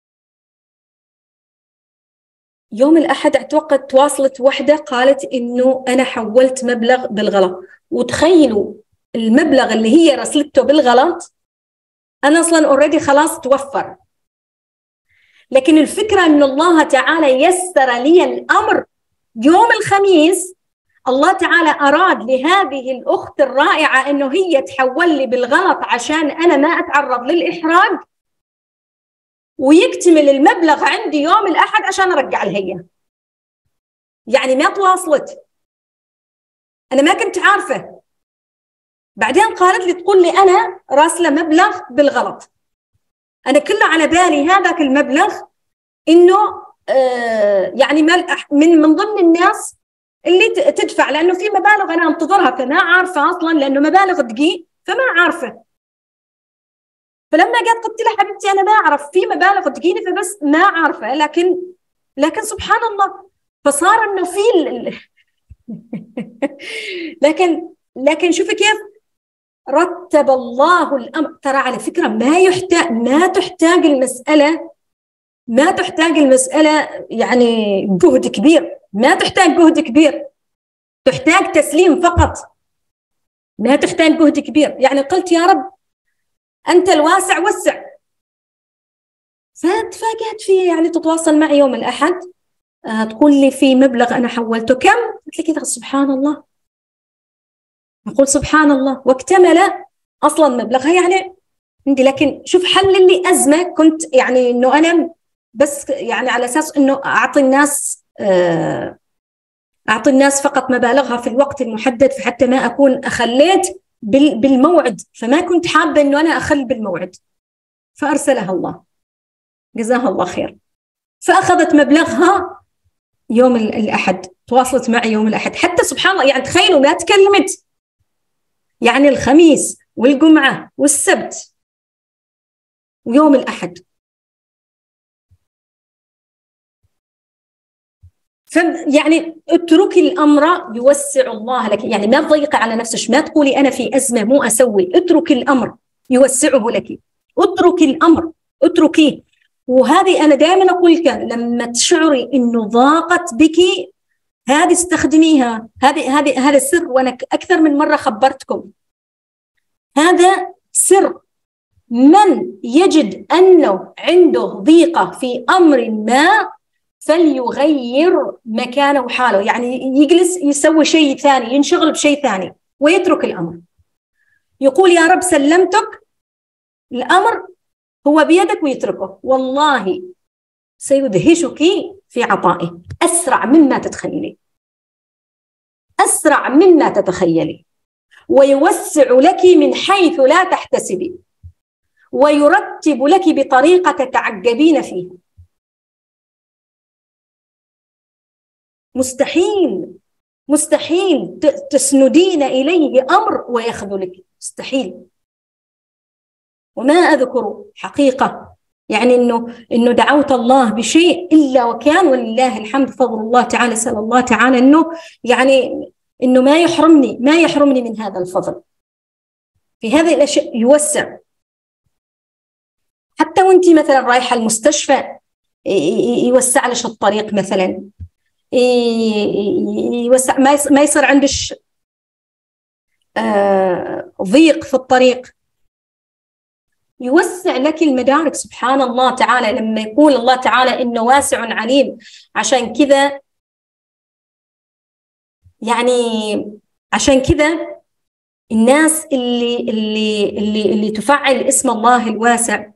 يوم الأحد أتوقع تواصلت واحدة قالت إنه أنا حولت مبلغ بالغلط. وتخيلوا المبلغ اللي هي رسلته بالغلط أنا أصلاً أوريدي خلاص توفر، لكن الفكرة إن الله تعالى يسر لي الأمر يوم الخميس. الله تعالى أراد لهذه الأخت الرائعة إنه هي تحول لي بالغلط عشان أنا ما أتعرض للإحراج، ويكتمل المبلغ عندي يوم الأحد عشان أرجع لها. يعني ما تواصلت، أنا ما كنت عارفة. بعدين قالت لي تقول لي أنا راسلة مبلغ بالغلط، أنا كله على بالي هذاك المبلغ إنه يعني من ضمن الناس اللي تدفع، لأنه في مبالغ أنا أنتظرها فما عارفة أصلا، لأنه مبالغ دقيق فما عارفة. فلما قلت لها حبيبتي أنا ما أعرف، في مبالغ تجيني فبس ما عارفة، لكن سبحان الله فصار إنه في لكن شوفي كيف رتب الله الأمر. ترى على فكرة ما تحتاج المسألة يعني جهد كبير، ما تحتاج جهد كبير، تحتاج تسليم فقط، ما تحتاج جهد كبير. يعني قلت يا رب أنت الواسع وسع. فتفاجأت فيه، يعني تتواصل معي يوم الأحد تقول لي في مبلغ أنا حولته، كم؟ قلت لي كذا. سبحان الله، أقول سبحان الله، واكتمل أصلا مبلغها يعني عندي. لكن شوف حل لي أزمة كنت يعني إنه أنا بس يعني على أساس إنه أعطي الناس فقط مبالغها في الوقت المحدد، فحتى ما أكون أخليت بالموعد، فما كنت حابة إنه أنا أخل بالموعد. فأرسلها الله جزاها الله خير، فأخذت مبلغها يوم الأحد، تواصلت معي يوم الأحد. حتى سبحان الله يعني تخيلوا ما تكلمت، يعني الخميس والجمعة والسبت ويوم الأحد. يعني اتركي الأمر يوسع الله لك، يعني ما تضيقي على نفسك، ما تقولي أنا في أزمة مو أسوي، اتركي الأمر يوسعه لك، اتركي الأمر، اتركيه. وهذه أنا دائما أقول لك لما تشعري إنه ضاقت بك هذه استخدميها، هذا سر، وأنا أكثر من مرة خبرتكم هذا سر. من يجد أنه عنده ضيقة في أمر ما فليغير مكانه وحاله، يعني يجلس يسوي شيء ثاني، ينشغل بشيء ثاني ويترك الأمر. يقول يا رب سلمتك الأمر هو بيدك، ويتركه. والله سيدهشك في عطائه أسرع مما تتخيلي، أسرع مما تتخيلي، ويوسع لك من حيث لا تحتسبي، ويرتب لك بطريقة تتعجبين فيها. مستحيل تسندين إليه أمر ويخذلك، مستحيل. وما أذكر حقيقة يعني إنه دعوت الله بشيء إلا وكان، ولله الحمد فضل الله تعالى، سأل الله تعالى إنه ما يحرمني من هذا الفضل. في هذه الأشياء يوسع. حتى وانتي مثلا رايحة المستشفى يوسع لك الطريق مثلا، يوسع، ما يصير عندك ضيق في الطريق، يوسع لك المدارك. سبحان الله تعالى لما يقول الله تعالى إنه واسع عليم. عشان كذا الناس اللي تفعل اسم الله الواسع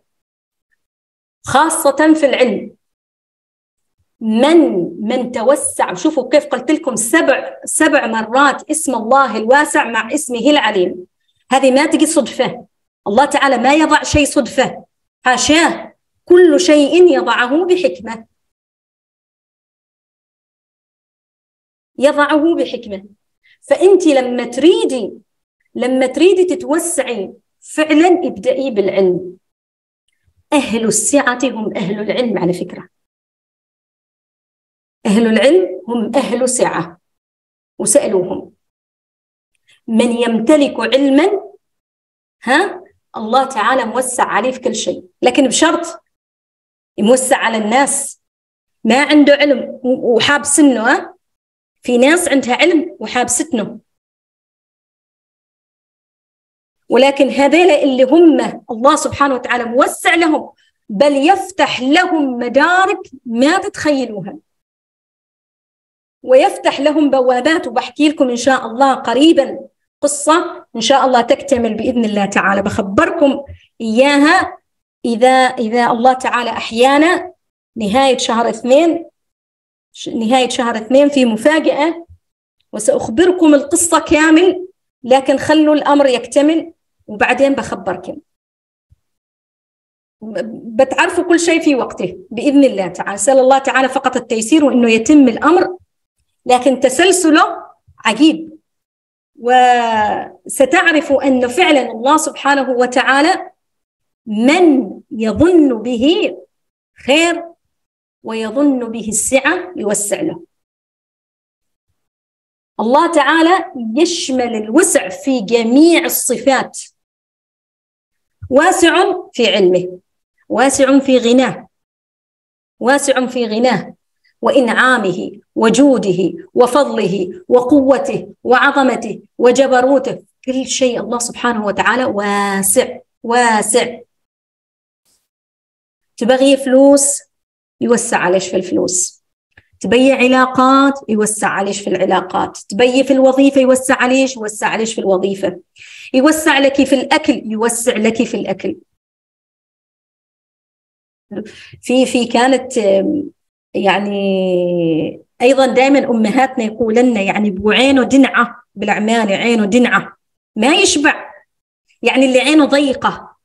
خاصة في العلم، من توسع. شوفوا كيف قلت لكم 7 مرات اسم الله الواسع مع اسمه العليم. هذه ما تجي صدفة، الله تعالى ما يضع شيء صدفة، حاشاه، كل شيء يضعه بحكمة، يضعه بحكمة. فأنت لما تريدي تتوسعي فعلا ابدأي بالعلم. أهل السعة هم أهل العلم، على فكرة أهل العلم هم أهل سعة، وسألوهم من يمتلك علما الله تعالى موسع عليه في كل شيء، لكن بشرط يموسع على الناس. ما عنده علم وحاب سنه، في ناس عندها علم وحاب ستنه، ولكن هذيل اللي هم الله سبحانه وتعالى موسع لهم، بل يفتح لهم مدارك ما تتخيلوها، ويفتح لهم بوابات. وبحكي لكم إن شاء الله قريبا قصة إن شاء الله تكتمل بإذن الله تعالى، بخبركم إياها إذا الله تعالى أحيانا نهاية شهر 2 في مفاجأة، وسأخبركم القصة كامل، لكن خلوا الأمر يكتمل وبعدين بخبركم. بتعرفوا كل شيء في وقته بإذن الله تعالى. أسأل الله تعالى فقط التيسير وإنه يتم الأمر، لكن تسلسله عجيب، وستعرفوا أن فعلا الله سبحانه وتعالى من يظن به خير ويظن به السعة يوسع له. الله تعالى يشمل الوسع في جميع الصفات، واسع في علمه، واسع في غناه، واسع في غناه وإنعامه وجوده وفضله وقوته وعظمته وجبروته. كل شيء الله سبحانه وتعالى واسع واسع. تبغي فلوس يوسع عليش في الفلوس، تبي علاقات يوسع عليش في العلاقات، تبي في الوظيفة يوسع عليش في الوظيفة، يوسع لك في الأكل يوسع لك في الأكل. في كانت يعني أيضا دائما أمهاتنا يقولن يعني بعينه دنعة، بالعمانة عينه دنعة ما يشبع، يعني اللي عينه ضيقة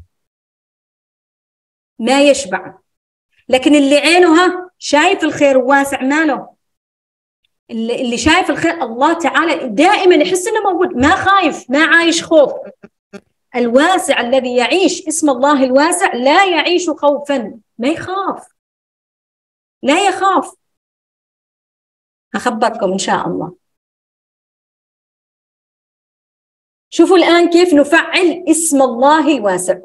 ما يشبع، لكن اللي عينها شايف الخير وواسع ماله، اللي شايف الخير الله تعالى دائما يحس انه موجود، ما خايف، ما عايش خوف. الواسع الذي يعيش اسم الله الواسع لا يعيش خوفا، ما يخاف، لا يخاف. أخبركم إن شاء الله. شوفوا الآن كيف نفعل اسم الله الواسع.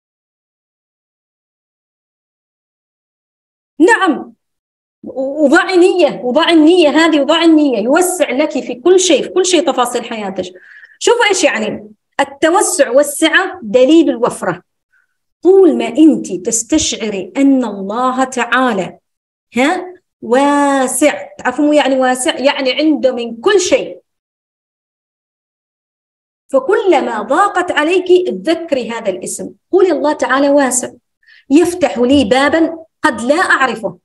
نعم، وضع النية هذه، وضع النية يوسع لك في كل شيء، في كل شيء تفاصيل حياتك. شوفوا إيش يعني التوسع والسعة دليل الوفرة. طول ما أنت تستشعري أن الله تعالى واسع، تعرفوا يعني واسع يعني عنده من كل شيء، فكلما ضاقت عليك تذكري هذا الاسم، قولي الله تعالى واسع يفتح لي بابا قد لا أعرفه.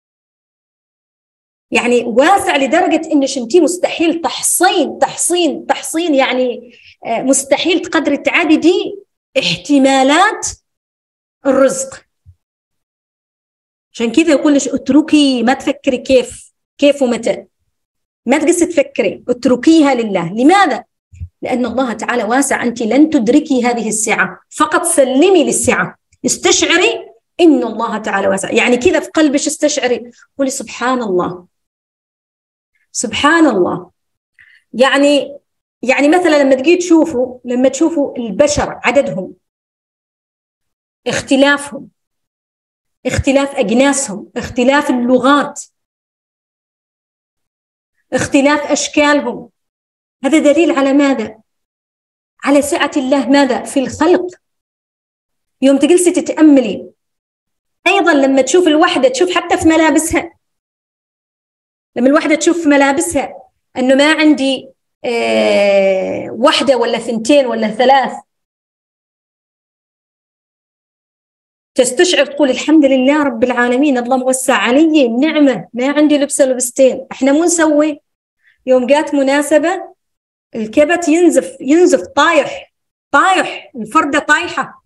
يعني واسع لدرجة إنش أنتي مستحيل تحصين يعني مستحيل تقدري تعددي احتمالات الرزق. عشان كذا يقول لك اتركي، ما تفكري كيف ومتى، ما تقصي تفكري، اتركيها لله. لماذا؟ لأن الله تعالى واسع، أنت لن تدركي هذه السعة، فقط سلمي للسعة، استشعري إن الله تعالى واسع. يعني كذا في قلبك استشعري، قولي سبحان الله سبحان الله. يعني مثلا لما تشوفوا البشر عددهم، اختلافهم، اختلاف أجناسهم، اختلاف اللغات، اختلاف أشكالهم، هذا دليل على ماذا؟ على سعة الله ماذا؟ في الخلق. يوم تجلسي تتأملي أيضا لما تشوف الوحدة، تشوف حتى في ملابسها، لما الوحدة تشوف في ملابسها أنه ما عندي واحدة ولا ثنتين ولا ثلاث، تستشعر تقول الحمد لله رب العالمين، الله موسع علي النعمة، ما عندي لبسة لبستين. احنا مو نسوي يوم جات مناسبة الكبت ينزف طايح، الفردة طايحة،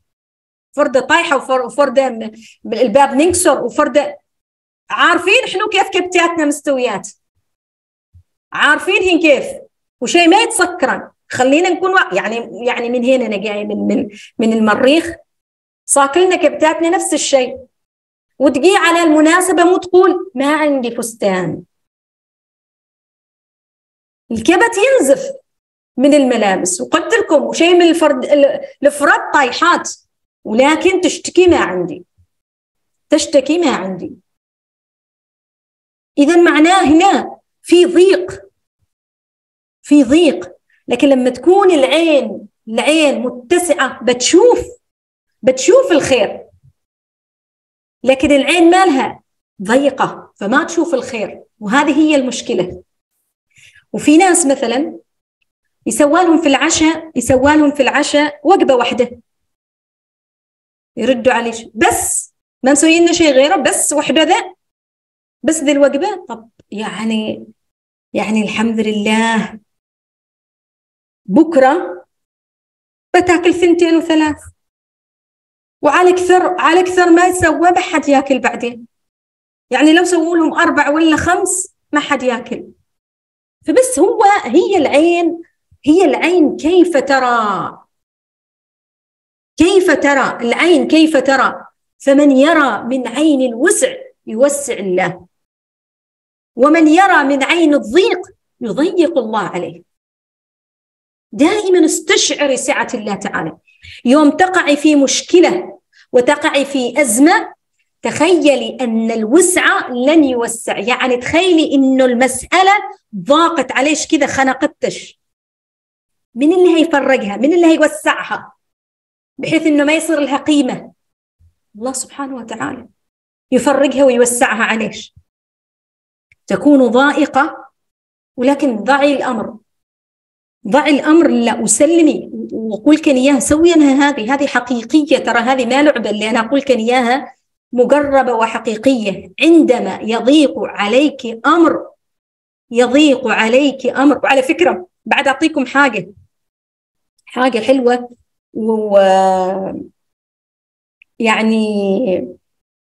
وفردة بالباب ننكسر، وفردة عارفين احنا كيف كبتاتنا مستويات، عارفين هين كيف، وشيء ما يتسكرن. خلينا نكون يعني من هنا انا جاي من المريخ، صاكلنا كبتاتنا نفس الشيء، وتجي على المناسبة مو تقول ما عندي فستان، الكبت ينزف من الملابس، وقلت لكم وشيء من الفرد طايحات، ولكن تشتكي ما عندي. إذا معناه هنا في ضيق، لكن لما تكون العين متسعة بتشوف الخير، لكن العين مالها ضيقة فما تشوف الخير، وهذه هي المشكلة. وفي ناس مثلا يسوالهم في العشاء وجبة واحدة، يردوا عليه بس ما مسويين لنا شيء غيره، بس وحده بس ذي الوجبة. طب يعني الحمد لله بكرة بتاكل 2 و3، على كثر ما يسوى ما حد ياكل بعدين، يعني لو سووا لهم 4 ولا 5 ما حد ياكل. فبس هي العين كيف ترى العين كيف ترى. فمن يرى من عين الوسع يوسع الله، ومن يرى من عين الضيق يضيق الله عليه. دائما استشعري سعة الله تعالى. يوم تقعي في مشكلة وتقعي في أزمة، تخيلي أن الوسع لن يوسع، يعني تخيلي إنه المسألة ضاقت عليش كذا، خنقتش، من اللي هيفرقها؟ من اللي هيوسعها بحيث إنه ما يصير لها قيمة؟ الله سبحانه وتعالى يفرقها ويوسعها عليش. تكون ضائقة ولكن ضعي الأمر لا وسلمي، وقول كان إياها سوي أنها هذه حقيقية، ترى هذه ما لعبة اللي أنا أقول كان إياها مقربة وحقيقية. عندما يضيق عليك أمر. وعلى فكرة بعد أعطيكم حاجة حلوة، يعني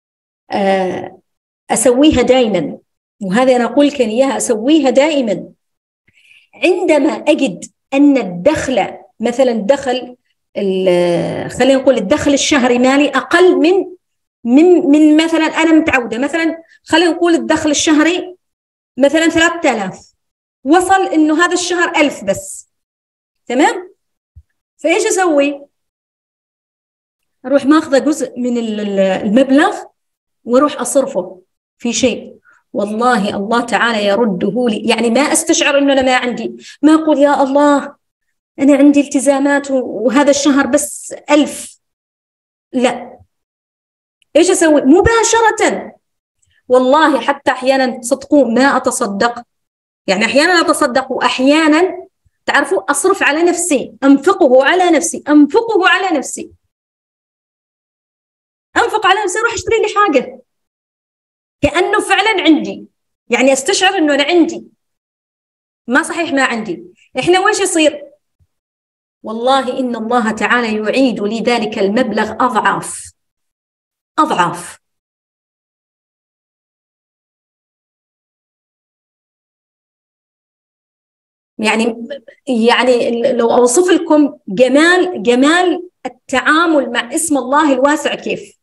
أسويها دائما، وهذا أنا أقول كان إياها أسويها دائما. عندما أجد أن الدخل مثلا خلينا نقول الدخل الشهري مالي أقل من مثلا أنا متعودة، مثلا خلينا نقول الدخل الشهري مثلا 3000، وصل إنه هذا الشهر 1000 بس، تمام؟ فإيش أسوي؟ أروح ماخذة جزء من المبلغ وأروح أصرفه في شيء، والله الله تعالى يرده لي. يعني ما أستشعر إنه أنا ما عندي، ما أقول يا الله أنا عندي التزامات وهذا الشهر بس 1000، لا. إيش أسوي؟ مباشرة. والله حتى أحيانا تصدقوا ما أتصدق، يعني أحيانا أتصدق وأحيانا تعرفوا أصرف على نفسي، أنفق على نفسي، أنفق على نفسي، أروح أشتري لي حاجة كأنه فعلا عندي، يعني أستشعر أنه أنا عندي، ما صحيح ما عندي. إحنا وإيش يصير؟ والله إن الله تعالى يعيد لي ذلك المبلغ أضعاف. يعني لو أوصف لكم جمال التعامل مع اسم الله الواسع كيف.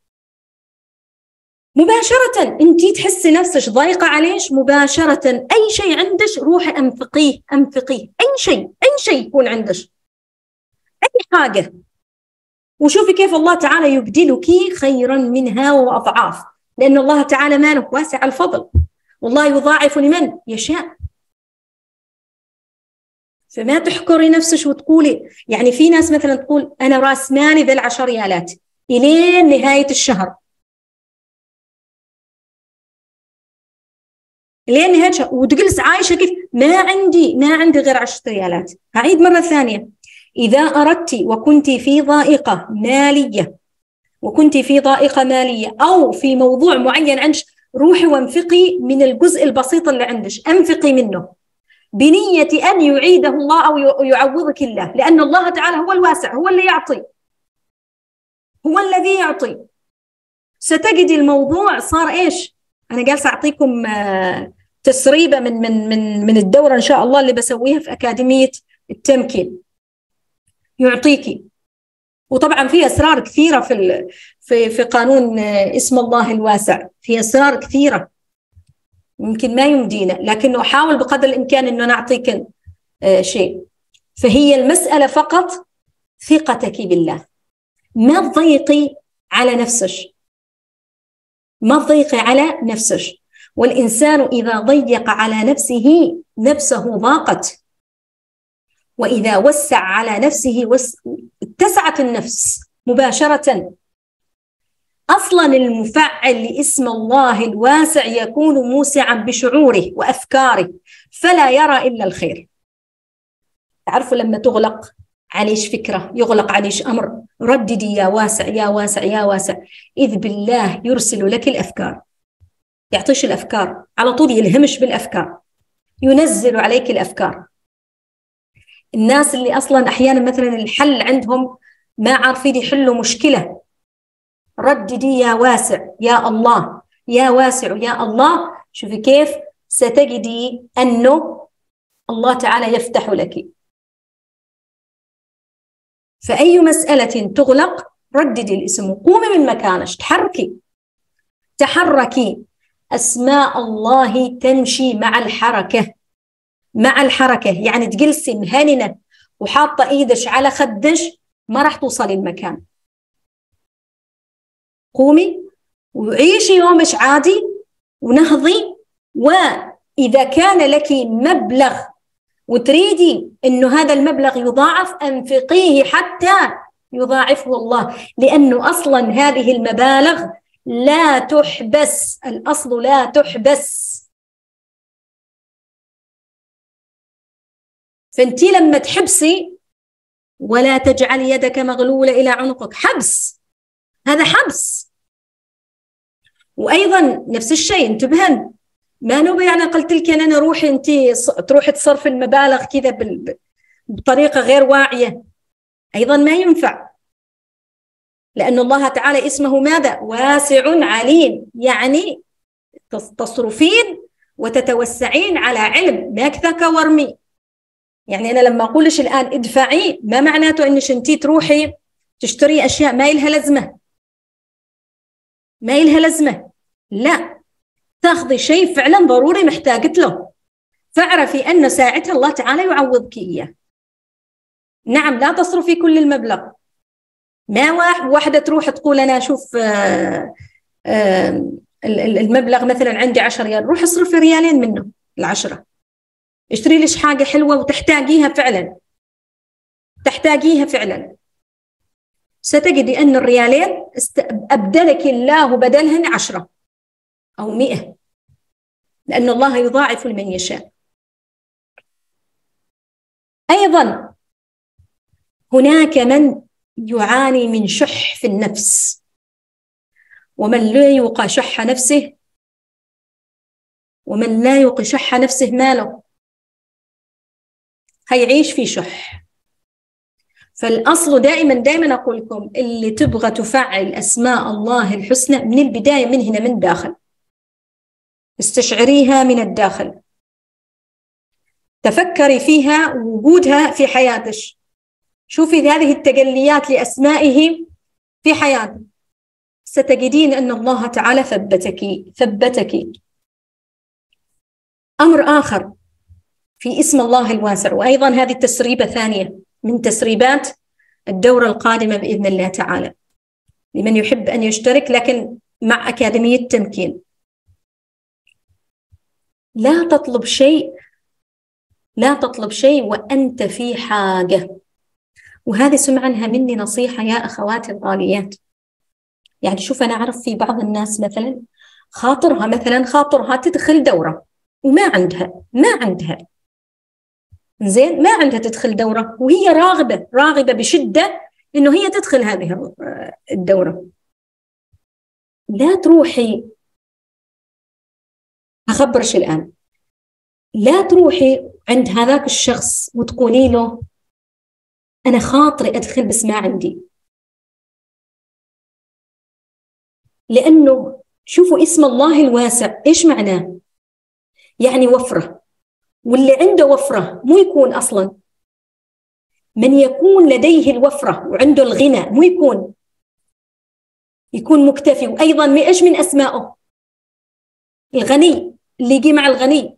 مباشرة أنتي تحسي نفسك ضايقة عليش، مباشرة أي شيء عندش روحي أنفقيه، أي شيء يكون عندش، أي حاجة، وشوفي كيف الله تعالى يبدلك خيرا منها وأضعاف، لأن الله تعالى ماله واسع الفضل، والله يضاعف لمن يشاء. فما تحكري نفسك وتقولي، يعني في ناس مثلا تقول أنا رأس مالي ذا 10 ريالات إلين نهاية الشهر، لين هيك، وتجلس عايشه كيف ما عندي غير 10 ريالات. هعيد مره ثانيه، اذا اردت وكنت في ضائقه ماليه او في موضوع معين عندك، روحي وانفقي من الجزء البسيط اللي عندك، انفقي منه بنيه ان يعيده الله او يعوضك الله، لان الله تعالى هو الواسع، هو اللي يعطي، هو الذي يعطي. ستجدي الموضوع صار ايش؟ أنا جالسة أعطيكم تسريبة من الدورة إن شاء الله اللي بسويها في أكاديمية التمكين، يعطيكي. وطبعا في أسرار كثيرة في قانون اسم الله الواسع، في أسرار كثيرة يمكن ما يمدينا، لكنه أحاول بقدر الإمكان إنه نعطيك شيء. فهي المسألة فقط ثقتك بالله، ما تضيقي على نفسك، والإنسان إذا ضيق على نفسه ضاقت، وإذا وسع على نفسه اتسعت النفس مباشرة. أصلا المفعل لاسم الله الواسع يكون موسعا بشعوره وأفكاره، فلا يرى إلا الخير. تعرفوا لما تغلق عليش فكرة، يغلق عليش أمر، رددي يا واسع يا واسع يا واسع، إذ بالله يرسل لك الأفكار، يعطيش الأفكار على طول، يلهمش بالأفكار، ينزل عليك الأفكار. الناس اللي أصلا أحيانا مثلا الحل عندهم ما عارفين يحلوا مشكلة، رددي يا واسع يا الله، يا واسع يا الله. شوفي كيف ستجدي أنه الله تعالى يفتح لك. فأي مسألة تغلق رددي الاسم، قومي من مكانك، تحركي. أسماء الله تمشي مع الحركة، مع الحركة. يعني تجلسي مهننة وحاطة إيدش على خدش ما راح توصلي المكان. قومي وعيشي يومش عادي ونهضي. وإذا كان لك مبلغ وتريدي إنه هذا المبلغ يضاعف، أنفقيه حتى يضاعفه الله، لأنه أصلا هذه المبالغ لا تحبس، الأصل لا تحبس. فأنتي لما تحبسي ولا تجعل يدك مغلولة إلى عنقك، حبس، هذا حبس. وأيضا نفس الشيء انتبهن، ما نبي يعني قلت لك أنا روحي أنتي تروحي تصرف المبالغ كذا بطريقة غير واعية، أيضا ما ينفع، لأن الله تعالى اسمه ماذا؟ واسع عليم. يعني تصرفين وتتوسعين على علم، ما كذاك ورمي. يعني أنا لما أقولش الآن ادفعي ما معناته إنش أنتي تروحي تشتري أشياء ما إلها لازمة، ما إلها لازمة. لا، تاخذي شيء فعلا ضروري محتاجت له، فاعرفي أن ساعتها الله تعالى يعوضك إياه. نعم، لا تصرفي كل المبلغ. ما واحدة تروح تقول أنا شوف المبلغ مثلا عندي 10 ريال، روح اصرفي ريالين منه ال10، اشتري ليش حاجة حلوة وتحتاجيها فعلا، تحتاجيها فعلا. ستجدي أن الريالين أبدلك الله بدلهن 10 أو 100، لأن الله يضاعف لمن يشاء. أيضا هناك من يعاني من شح في النفس، ومن لا يوقى شح نفسه، ومن لا يوقي شح نفسه ماله هيعيش في شح. فالأصل دائما أقول لكم، اللي تبغى تفعل أسماء الله الحسنى من البداية، من هنا من داخل، استشعريها من الداخل، تفكري فيها وجودها في حياتك، شوفي هذه التجليات لأسمائه في حياتك، ستجدين أن الله تعالى ثبتك. أمر آخر في اسم الله الواسع، وأيضا هذه تسريبة ثانية من تسريبات الدورة القادمة بإذن الله تعالى لمن يحب أن يشترك، لكن مع أكاديمية تمكين. لا تطلب شيء وأنت في حاجة. وهذه سمع عنها مني نصيحة يا أخواتي الغاليات. يعني شوف، أنا أعرف في بعض الناس مثلا خاطرها تدخل دورة وما عندها زين، ما عندها تدخل دورة، وهي راغبة بشدة إنه هي تدخل هذه الدورة. لا تروحي، أخبرش الآن، لا تروحي عند هذاك الشخص وتقولي له أنا خاطري أدخل بس ما عندي. لأنه شوفوا اسم الله الواسع إيش معناه؟ يعني وفرة، واللي عنده وفرة مو يكون أصلا. من يكون لديه الوفرة وعنده الغنى مو يكون مكتفي. وأيضا إيش من أسمائه؟ الغني، اللي يجي مع الغني.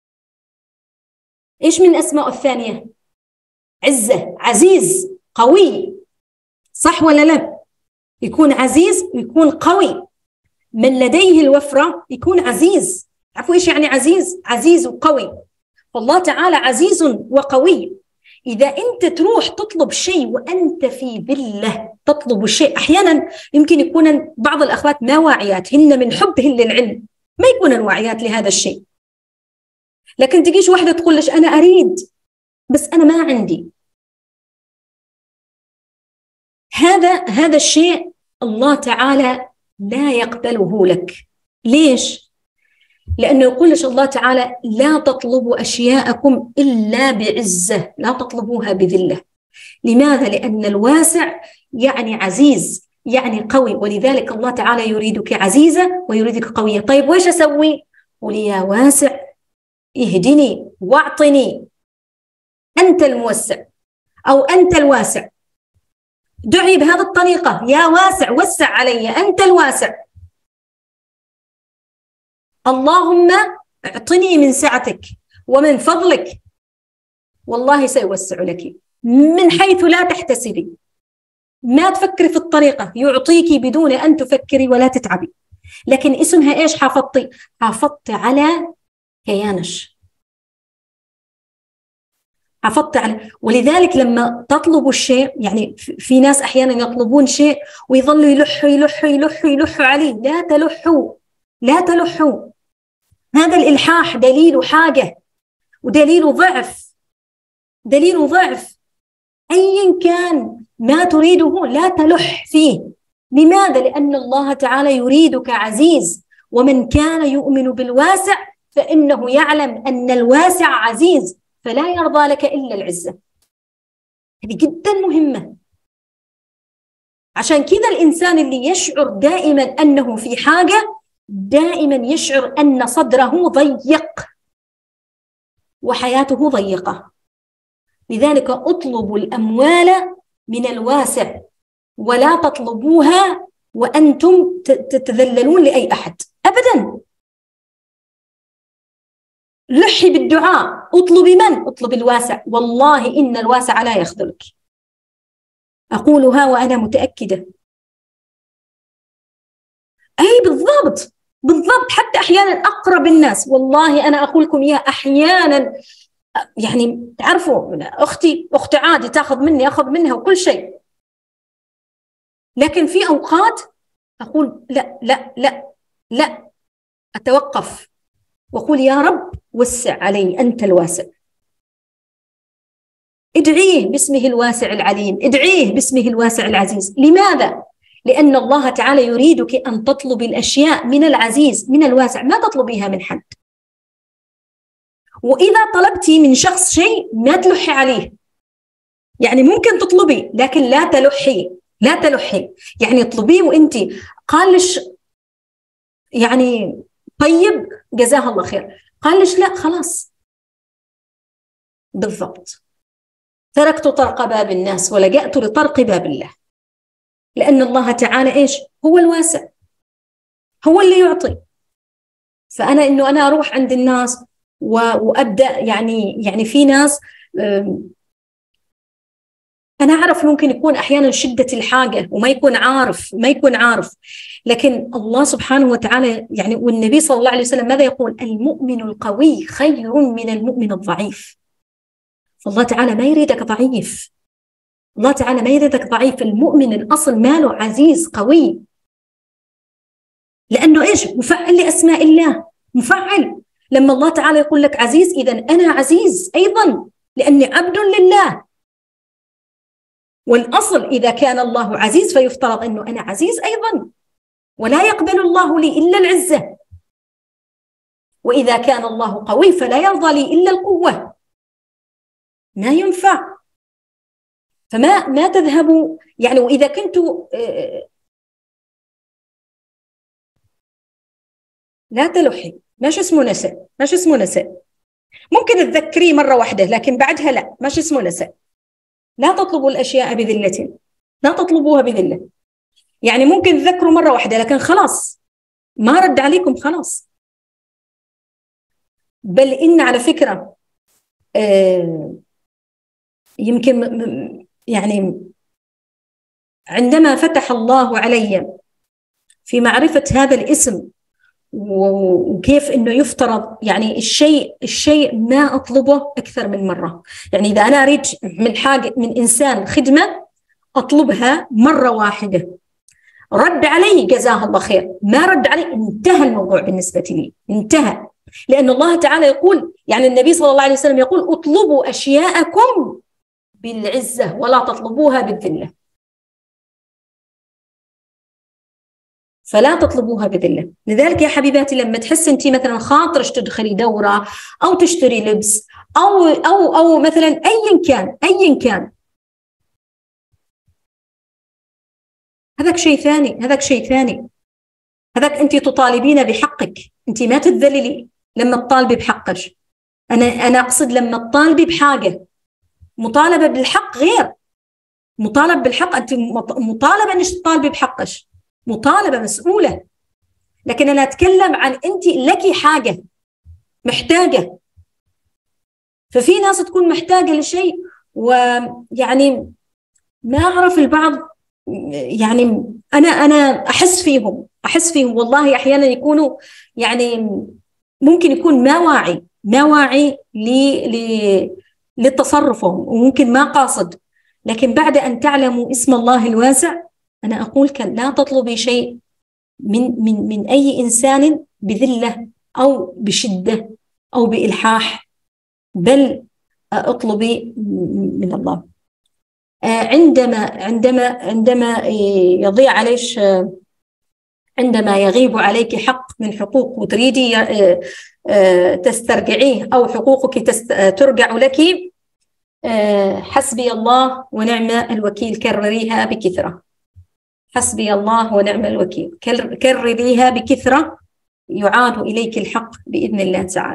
إيش من أسمائه الثانية؟ عزة، عزيز، قوي، صح ولا لا؟ يكون عزيز ويكون قوي. من لديه الوفرة يكون عزيز. عفوا إيش يعني عزيز وقوي. فالله تعالى عزيز وقوي. إذا أنت تروح تطلب شيء وأنت في ذلة، تطلب الشيء، أحيانا يمكن يكون بعض الأخوات ما واعيات، هن من حبهن للعلم ما يكونن واعيات لهذا الشيء، لكن تجيش واحدة تقول لش أنا أريد بس أنا ما عندي. هذا الشيء الله تعالى لا يقبله لك. ليش؟ لأنه يقول لش الله تعالى لا تطلبوا أشياءكم إلا بعزة، لا تطلبوها بذلة. لماذا؟ لأن الواسع يعني عزيز، يعني قوي، ولذلك الله تعالى يريدك عزيزة ويريدك قوية. طيب وإيش أسوي؟ قولي يا واسع اهدني واعطني، أنت الموسع أو أنت الواسع. دعي بهذه الطريقة، يا واسع وسع علي، أنت الواسع، اللهم اعطني من سعتك ومن فضلك، والله سيوسع لك من حيث لا تحتسبي. ما تفكري في الطريقة، يعطيك بدون أن تفكري ولا تتعبي. لكن اسمها إيش؟ حافظتي، حافظت على كيانش، حافظت على. ولذلك لما تطلبوا الشيء، يعني في ناس أحيانا يطلبون شيء ويظلوا يلحوا يلحوا يلحوا يلحوا عليه. لا تلحوا، لا تلحوا. هذا الإلحاح دليل حاجة ودليل ضعف، دليل ضعف. أيا كان ما تريده لا تلح فيه. لماذا؟ لأن الله تعالى يريدك عزيز، ومن كان يؤمن بالواسع فإنه يعلم أن الواسع عزيز، فلا يرضى لك إلا العزة. هذه جدا مهمة. عشان كذا الإنسان اللي يشعر دائما أنه في حاجة دائما يشعر أن صدره ضيق وحياته ضيقة. لذلك اطلبوا الأموال من الواسع ولا تطلبوها وأنتم تتذللون لأي أحد أبدا. لحي بالدعاء، اطلبي من؟ اطلب الواسع، والله إن الواسع لا يخذلك. أقولها وأنا متأكدة. أي بالضبط بالضبط. حتى أحيانا أقرب الناس، والله أنا أقول لكم إياها أحيانا، يعني تعرفوا أختي عادي تأخذ مني أخذ منها وكل شيء، لكن في أوقات أقول لا لا لا لا، أتوقف وأقول يا رب وسع علي، أنت الواسع. ادعيه باسمه الواسع العليم، ادعيه باسمه الواسع العزيز. لماذا؟ لأن الله تعالى يريدك أن تطلب الأشياء من العزيز من الواسع، ما تطلبيها من حد. وإذا طلبتي من شخص شيء ما تلحي عليه، يعني ممكن تطلبي لكن لا تلحي، لا تلحي. يعني اطلبيه وانت قال لش يعني طيب جزاه الله خير، قال لش لا خلاص. بالضبط. تركت طرق باب الناس ولجأت لطرق باب الله، لأن الله تعالى إيش؟ هو الواسع، هو اللي يعطي. فأنا إنه أنا أروح عند الناس وأبدأ يعني في ناس أنا أعرف ممكن يكون أحيانا شدة الحاجة وما يكون عارف، لكن الله سبحانه وتعالى يعني والنبي صلى الله عليه وسلم ماذا يقول؟ المؤمن القوي خير من المؤمن الضعيف. فالله تعالى ما يريدك ضعيف، الله تعالى ما يريدك ضعيف. المؤمن الأصل ماله عزيز قوي، لأنه إيش؟ مفعل لأسماء الله، مفعل. لما الله تعالى يقول لك عزيز، إذن أنا عزيز أيضا لأني عبد لله. والأصل إذا كان الله عزيز فيفترض أنه أنا عزيز أيضا، ولا يقبل الله لي إلا العزة. وإذا كان الله قوي فلا يرضى لي إلا القوة، ما ينفع. فما تذهبوا يعني. وإذا كنتوا لا تلحي، ماش اسمه نساء، ماش اسمه نساء. ممكن تذكريه مرة واحدة لكن بعدها لا، ماش اسمه نساء. لا تطلبوا الأشياء بذلة، لا تطلبوها بذلة. يعني ممكن تذكروا مرة واحدة لكن خلاص ما رد عليكم خلاص. بل إن على فكرة يمكن يعني عندما فتح الله علي في معرفة هذا الاسم وكيف إنه يفترض يعني الشيء ما أطلبه أكثر من مرة. يعني إذا أنا أريد من حاجة من إنسان خدمة أطلبها مرة واحدة، رد علي جزاه الله خير، ما رد علي انتهى الموضوع بالنسبة لي، انتهى. لأن الله تعالى يقول، يعني النبي صلى الله عليه وسلم يقول اطلبوا أشياءكم بالعزة ولا تطلبوها بالذلة. فلا تطلبوها بذلة. لذلك يا حبيباتي لما تحس انت مثلا خاطرش تدخلي دورة او تشتري لبس او مثلا ايا كان هذاك شيء ثاني، هذاك شيء ثاني. هذاك أنت تطالبين بحقك، أنت ما تتذللي لما تطالبي بحقك. أنا أقصد لما تطالبي بحاجة. مطالبة بالحق غير، مطالب بالحق، أنت مطالبة أنك تطالبي بحقك، مطالبة مسؤولة. لكن أنا أتكلم عن أنت لك حاجة، محتاجة. ففي ناس تكون محتاجة لشيء، ويعني ما أعرف البعض، يعني أنا أحس فيهم والله أحيانا يكونوا يعني ممكن يكون ما واعي لتصرفهم، وممكن ما قاصد. لكن بعد أن تعلموا اسم الله الواسع، أنا أقول لا تطلبي شيء من أي إنسان بذلة أو بشدة أو بإلحاح، بل اطلبي من الله. عندما يضيع عليك، عندما يغيب عليك حق من حقوق وتريدي تسترجعيه أو حقوقك ترجع لك، حسبي الله ونعم الوكيل، كرريها بكثرة. حسبي الله ونعم الوكيل، كرريها بكثرة، يعاد إليك الحق بإذن الله تعالى.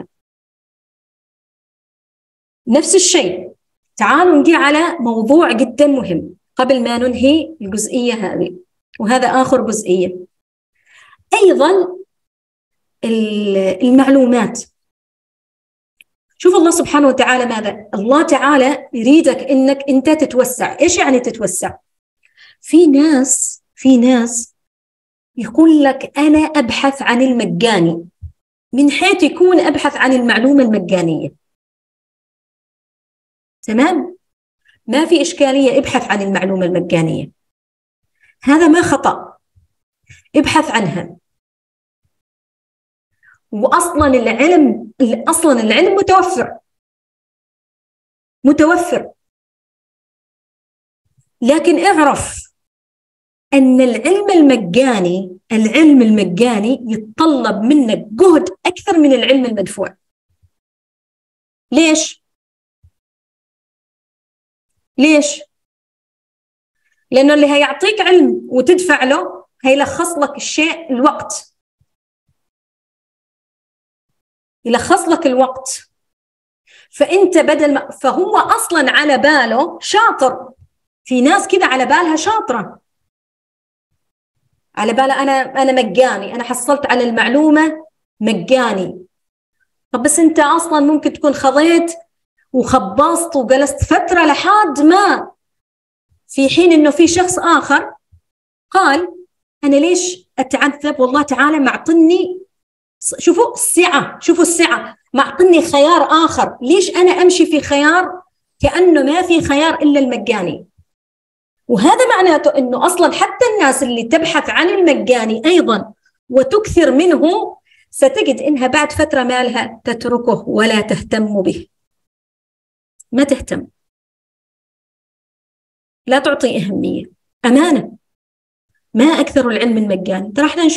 نفس الشيء، تعالوا نجي على موضوع جدا مهم قبل ما ننهي الجزئية هذه، وهذا آخر جزئية أيضا، المعلومات. شوف الله سبحانه وتعالى ماذا؟ الله تعالى يريدك إنك أنت تتوسع. إيش يعني تتوسع؟ في ناس يقول لك أنا أبحث عن المجاني، من حيث يكون أبحث عن المعلومة المجانية، تمام؟ ما في إشكالية، ابحث عن المعلومة المجانية، هذا ما خطأ، ابحث عنها. وأصلا العلم متوفر، لكن اعرف أن العلم المجاني يتطلب منك جهد أكثر من العلم المدفوع. ليش؟ لأنه اللي هيعطيك علم وتدفع له هيلخص لك الشيء الوقت، يلخص لك الوقت. فأنت فهو أصلا على باله شاطر. في ناس كذا على بالها شاطرة، على بالها أنا مجاني، أنا حصلت على المعلومة مجاني. طب بس أنت أصلا ممكن تكون خضيت وخبصت وجلست فترة لحد ما، في حين إنه في شخص آخر قال أنا ليش أتعذب، والله تعالى معطني، شوفوا السعة، معطني خيار آخر، ليش أنا أمشي في خيار كأنه ما في خيار إلا المجاني؟ وهذا معناته إنه أصلا حتى الناس اللي تبحث عن المجاني أيضا وتكثر منه، ستجد إنها بعد فترة مالها تتركه ولا تهتم به، ما تهتم، لا تعطي أهمية. أمانة، ما أكثر العلم المجاني. ترى احنا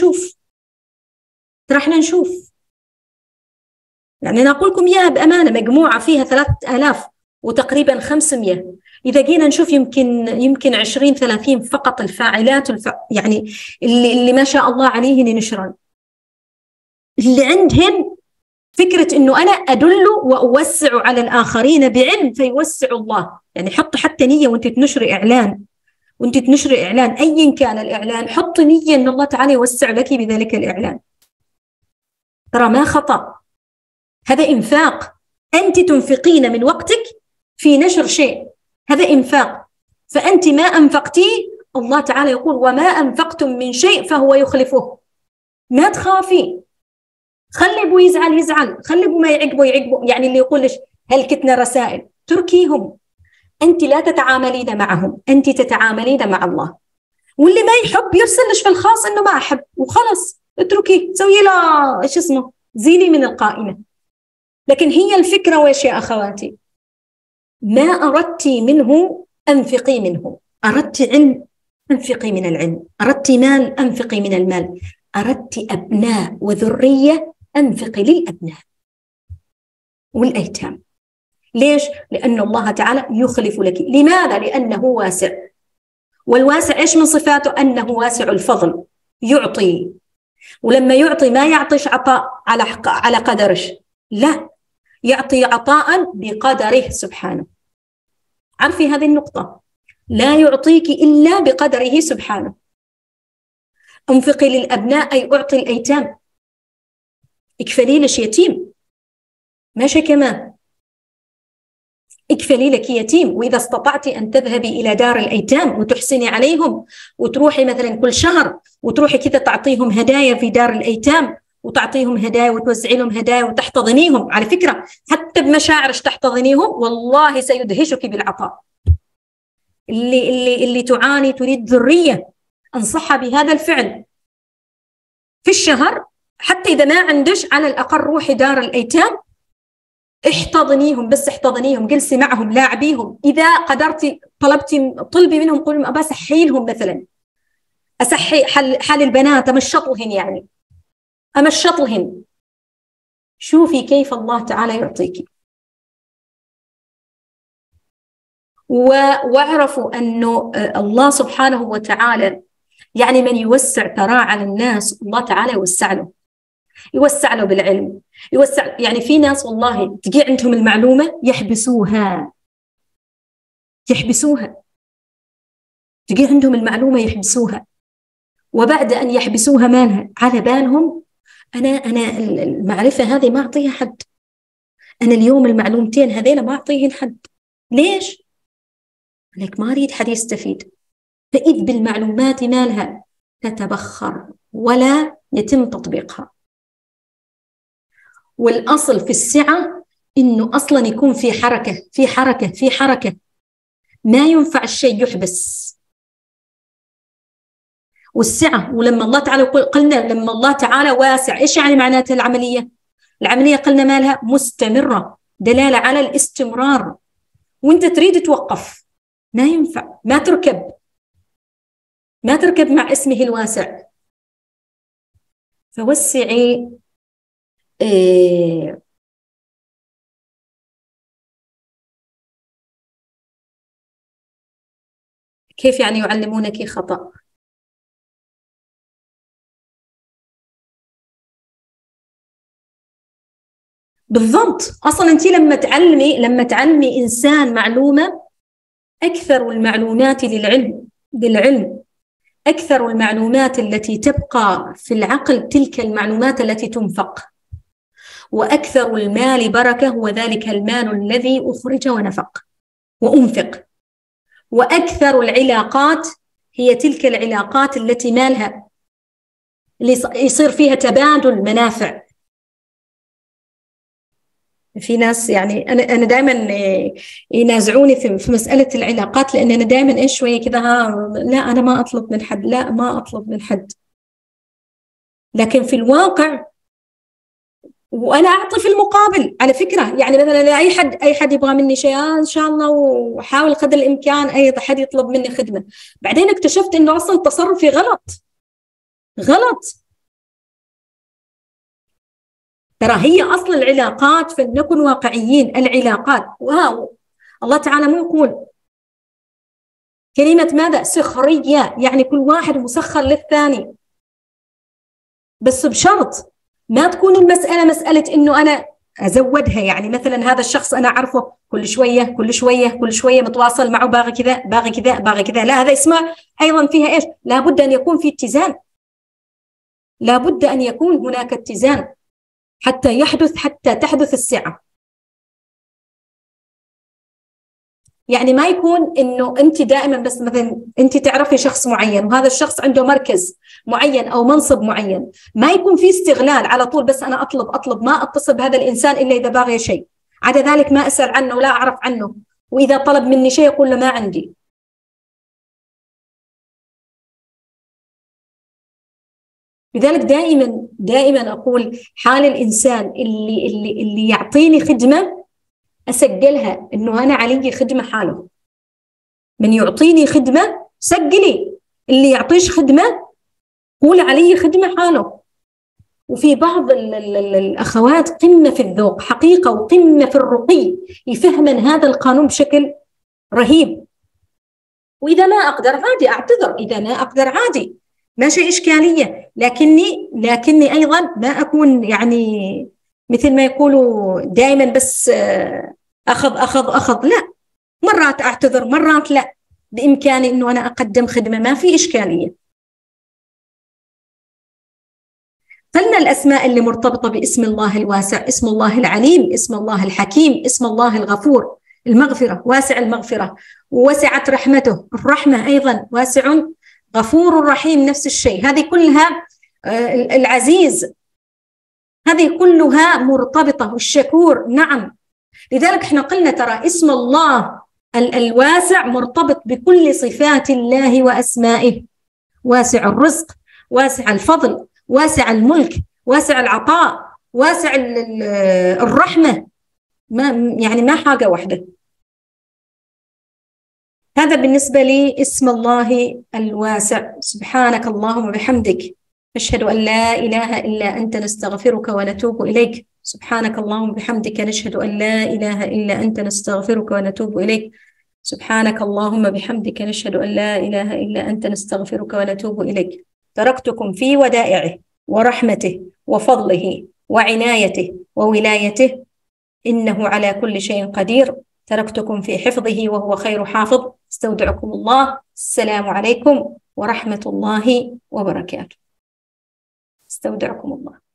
نشوف يعني أنا أقول لكم إياها بأمانة، مجموعة فيها 3000 وتقريبا 500، إذا جينا نشوف يمكن 20-30 فقط الفاعلات يعني اللي ما شاء الله عليهن ينشرن، اللي عندهن فكرة إنه أنا أدل وأوسع على الآخرين بعلم فيوسع الله. يعني حط حتى نية وأنت تنشر إعلان، أيا كان الإعلان، حط نية إن الله تعالى يوسع لك بذلك الإعلان. ترى ما خطأ، هذا إنفاق، أنت تنفقين من وقتك في نشر شيء، هذا إنفاق. فأنت ما أنفقتيه، الله تعالى يقول وما أنفقتم من شيء فهو يخلفه. ما تخافي، خلي أبو يزعل، خلي أبو ما يعقبه. يعني اللي يقول لك هل كتنا رسائل، تركيهم، أنت لا تتعاملين معهم، أنت تتعاملين مع الله. واللي ما يحب يرسلش في الخاص إنه ما أحب وخلص، اتركيه، سوي له إيش اسمه، زيلي من القائمة. لكن هي الفكرة وإيش يا أخواتي؟ ما أردت منه أنفقي منه، أردت علم أنفقي من العلم، أردت مال أنفقي من المال، أردت أبناء وذرية أنفقي للأبناء والأيتام. ليش؟ لأن الله تعالى يخلف لك. لماذا؟ لأنه واسع. والواسع إيش من صفاته؟ أنه واسع الفضل، يعطي، ولما يعطي ما يعطيش عطاء على قدرش، لا، يعطي عطاء بقدره سبحانه. عرفي هذه النقطة، لا يعطيك إلا بقدره سبحانه. انفقي للأبناء أي أعطي الأيتام، اكفلي لش يتيم، ماشي كمان اكفلي لك يتيم. وإذا استطعت أن تذهبي إلى دار الأيتام وتحسني عليهم، وتروحي مثلا كل شهر وتروحي كذا تعطيهم هدايا في دار الأيتام، وتعطيهم هدايا وتوزعي لهم هدايا وتحتضنيهم، على فكرة حتى بمشاعرش تحتضنيهم، والله سيدهشك بالعطاء. اللي تعاني تريد ذرية، أنصحها بهذا الفعل في الشهر، حتى إذا ما عندش على الأقل روحي دار الأيتام، احتضنيهم، بس احتضنيهم، جلسي معهم، لاعبيهم. إذا قدرتي طلبي منهم، قولي أبى أسحي لهم مثلا، أسحي حال البنات، أمشطلهن يعني، أمشطلهن. شوفي كيف الله تعالى يعطيك. واعرفوا أنه الله سبحانه وتعالى يعني من يوسع ثراء على الناس الله تعالى يوسع له بالعلم، يوسع. يعني في ناس والله تجي عندهم المعلومة يحبسوها، تجي عندهم المعلومة يحبسوها، وبعد أن يحبسوها مالها على بالهم، أنا المعرفة هذه ما أعطيها حد، أنا اليوم المعلومتين هذين ما أعطيهن حد. ليش؟ لك ما أريد حد يستفيد. فإذ بالمعلومات مالها تتبخر ولا يتم تطبيقها. والأصل في السعة إنه أصلا يكون في حركة، ما ينفع الشيء يحبس. والسعة، ولما الله تعالى قلنا لما الله تعالى واسع، إيش يعني معناتها العملية قلنا مالها مستمرة، دلالة على الاستمرار. وانت تريد توقف، ما ينفع، ما تركب مع اسمه الواسع. فوسعي. كيف يعني يعلمونك خطأ؟ بالضبط. أصلا أنت لما تعلمي إنسان معلومة، أكثر المعلومات للعلم أكثر المعلومات التي تبقى في العقل تلك المعلومات التي تنفق. وأكثر المال بركة هو ذلك المال الذي أخرج وأنفق. وأكثر العلاقات هي تلك العلاقات التي مالها اللي يصير فيها تبادل منافع. في ناس يعني أنا دائما ينازعوني في مسألة العلاقات، لأن أنا دائما شوية كذا لا أنا ما أطلب من حد، لكن في الواقع وأنا أعطي في المقابل. على فكرة يعني مثلا أي حد يبغى مني شيء إن شاء الله، وحاول قدر الإمكان أي حد يطلب مني خدمة، بعدين اكتشفت إنه أصلا تصرفي غلط. ترى هي أصل العلاقات، فلنكن واقعيين، العلاقات الله تعالى مو يقول كلمة ماذا؟ سخرية، يعني كل واحد مسخر للثاني، بس بشرط ما تكون المسألة مسألة إنه أنا أزودها. يعني مثلا هذا الشخص أنا أعرفه كل شوية متواصل معه، باغي كذا، لا، هذا اسمه أيضا فيها إيش؟ لابد أن يكون في اتزان، لابد أن يكون هناك اتزان حتى تحدث السعة. يعني ما يكون إنه أنت دائما بس مثلا أنت تعرفي شخص معين، وهذا الشخص عنده مركز معين أو منصب معين، ما يكون في استغلال على طول، بس أنا أطلب ما أتصل بهذا الإنسان إلا إذا باغي شيء، عدا ذلك ما أسأل عنه ولا أعرف عنه، وإذا طلب مني شيء يقول له ما عندي. لذلك دائما أقول حال الإنسان اللي يعطيني خدمة أسجلها إنه أنا علي خدمة حاله. من يعطيني خدمة سجلي، اللي يعطيش خدمة قول علي خدمة حاله. وفي بعض الأخوات قمة في الذوق حقيقة، وقمة في الرقي، يفهمن هذا القانون بشكل رهيب. وإذا ما أقدر عادي أعتذر، إذا ما أقدر عادي ما شيء إشكالية، لكني أيضا ما أكون يعني مثل ما يقولوا دائما بس أخذ، لا، مرات أعتذر مرات لا، بإمكاني أنه أنا أقدم خدمة، ما في إشكالية. قلنا الأسماء اللي مرتبطة باسم الله الواسع: اسم الله العليم، اسم الله الحكيم، اسم الله الغفور، المغفرة، واسع المغفرة، ووسعت رحمته، الرحمة أيضا واسع غفور رحيم، نفس الشيء. هذه كلها العزيز، هذه كلها مرتبطة، والشكور نعم. لذلك احنا قلنا ترى اسم الله الواسع مرتبط بكل صفات الله وأسمائه: واسع الرزق، واسع الفضل، واسع الملك، واسع العطاء، واسع الرحمة، ما حاجة واحدة. هذا بالنسبة لي اسم الله الواسع. سبحانك اللهم وبحمدك، نشهد أن لا إله إلا أنت، نستغفرك ونتوب إليك. سبحانك اللهم وبحمدك، نشهد أن لا إله إلا أنت، نستغفرك ونتوب إليك. سبحانك اللهم بحمدك، نشهد أن لا إله إلا أنت، نستغفرك ونتوب إليك. تركتكم في ودائعه ورحمته وفضله وعنايته وولايته، إنه على كل شيء قدير. تركتكم في حفظه وهو خير حافظ. استودعكم الله. السلام عليكم ورحمة الله وبركاته. استودعكم الله.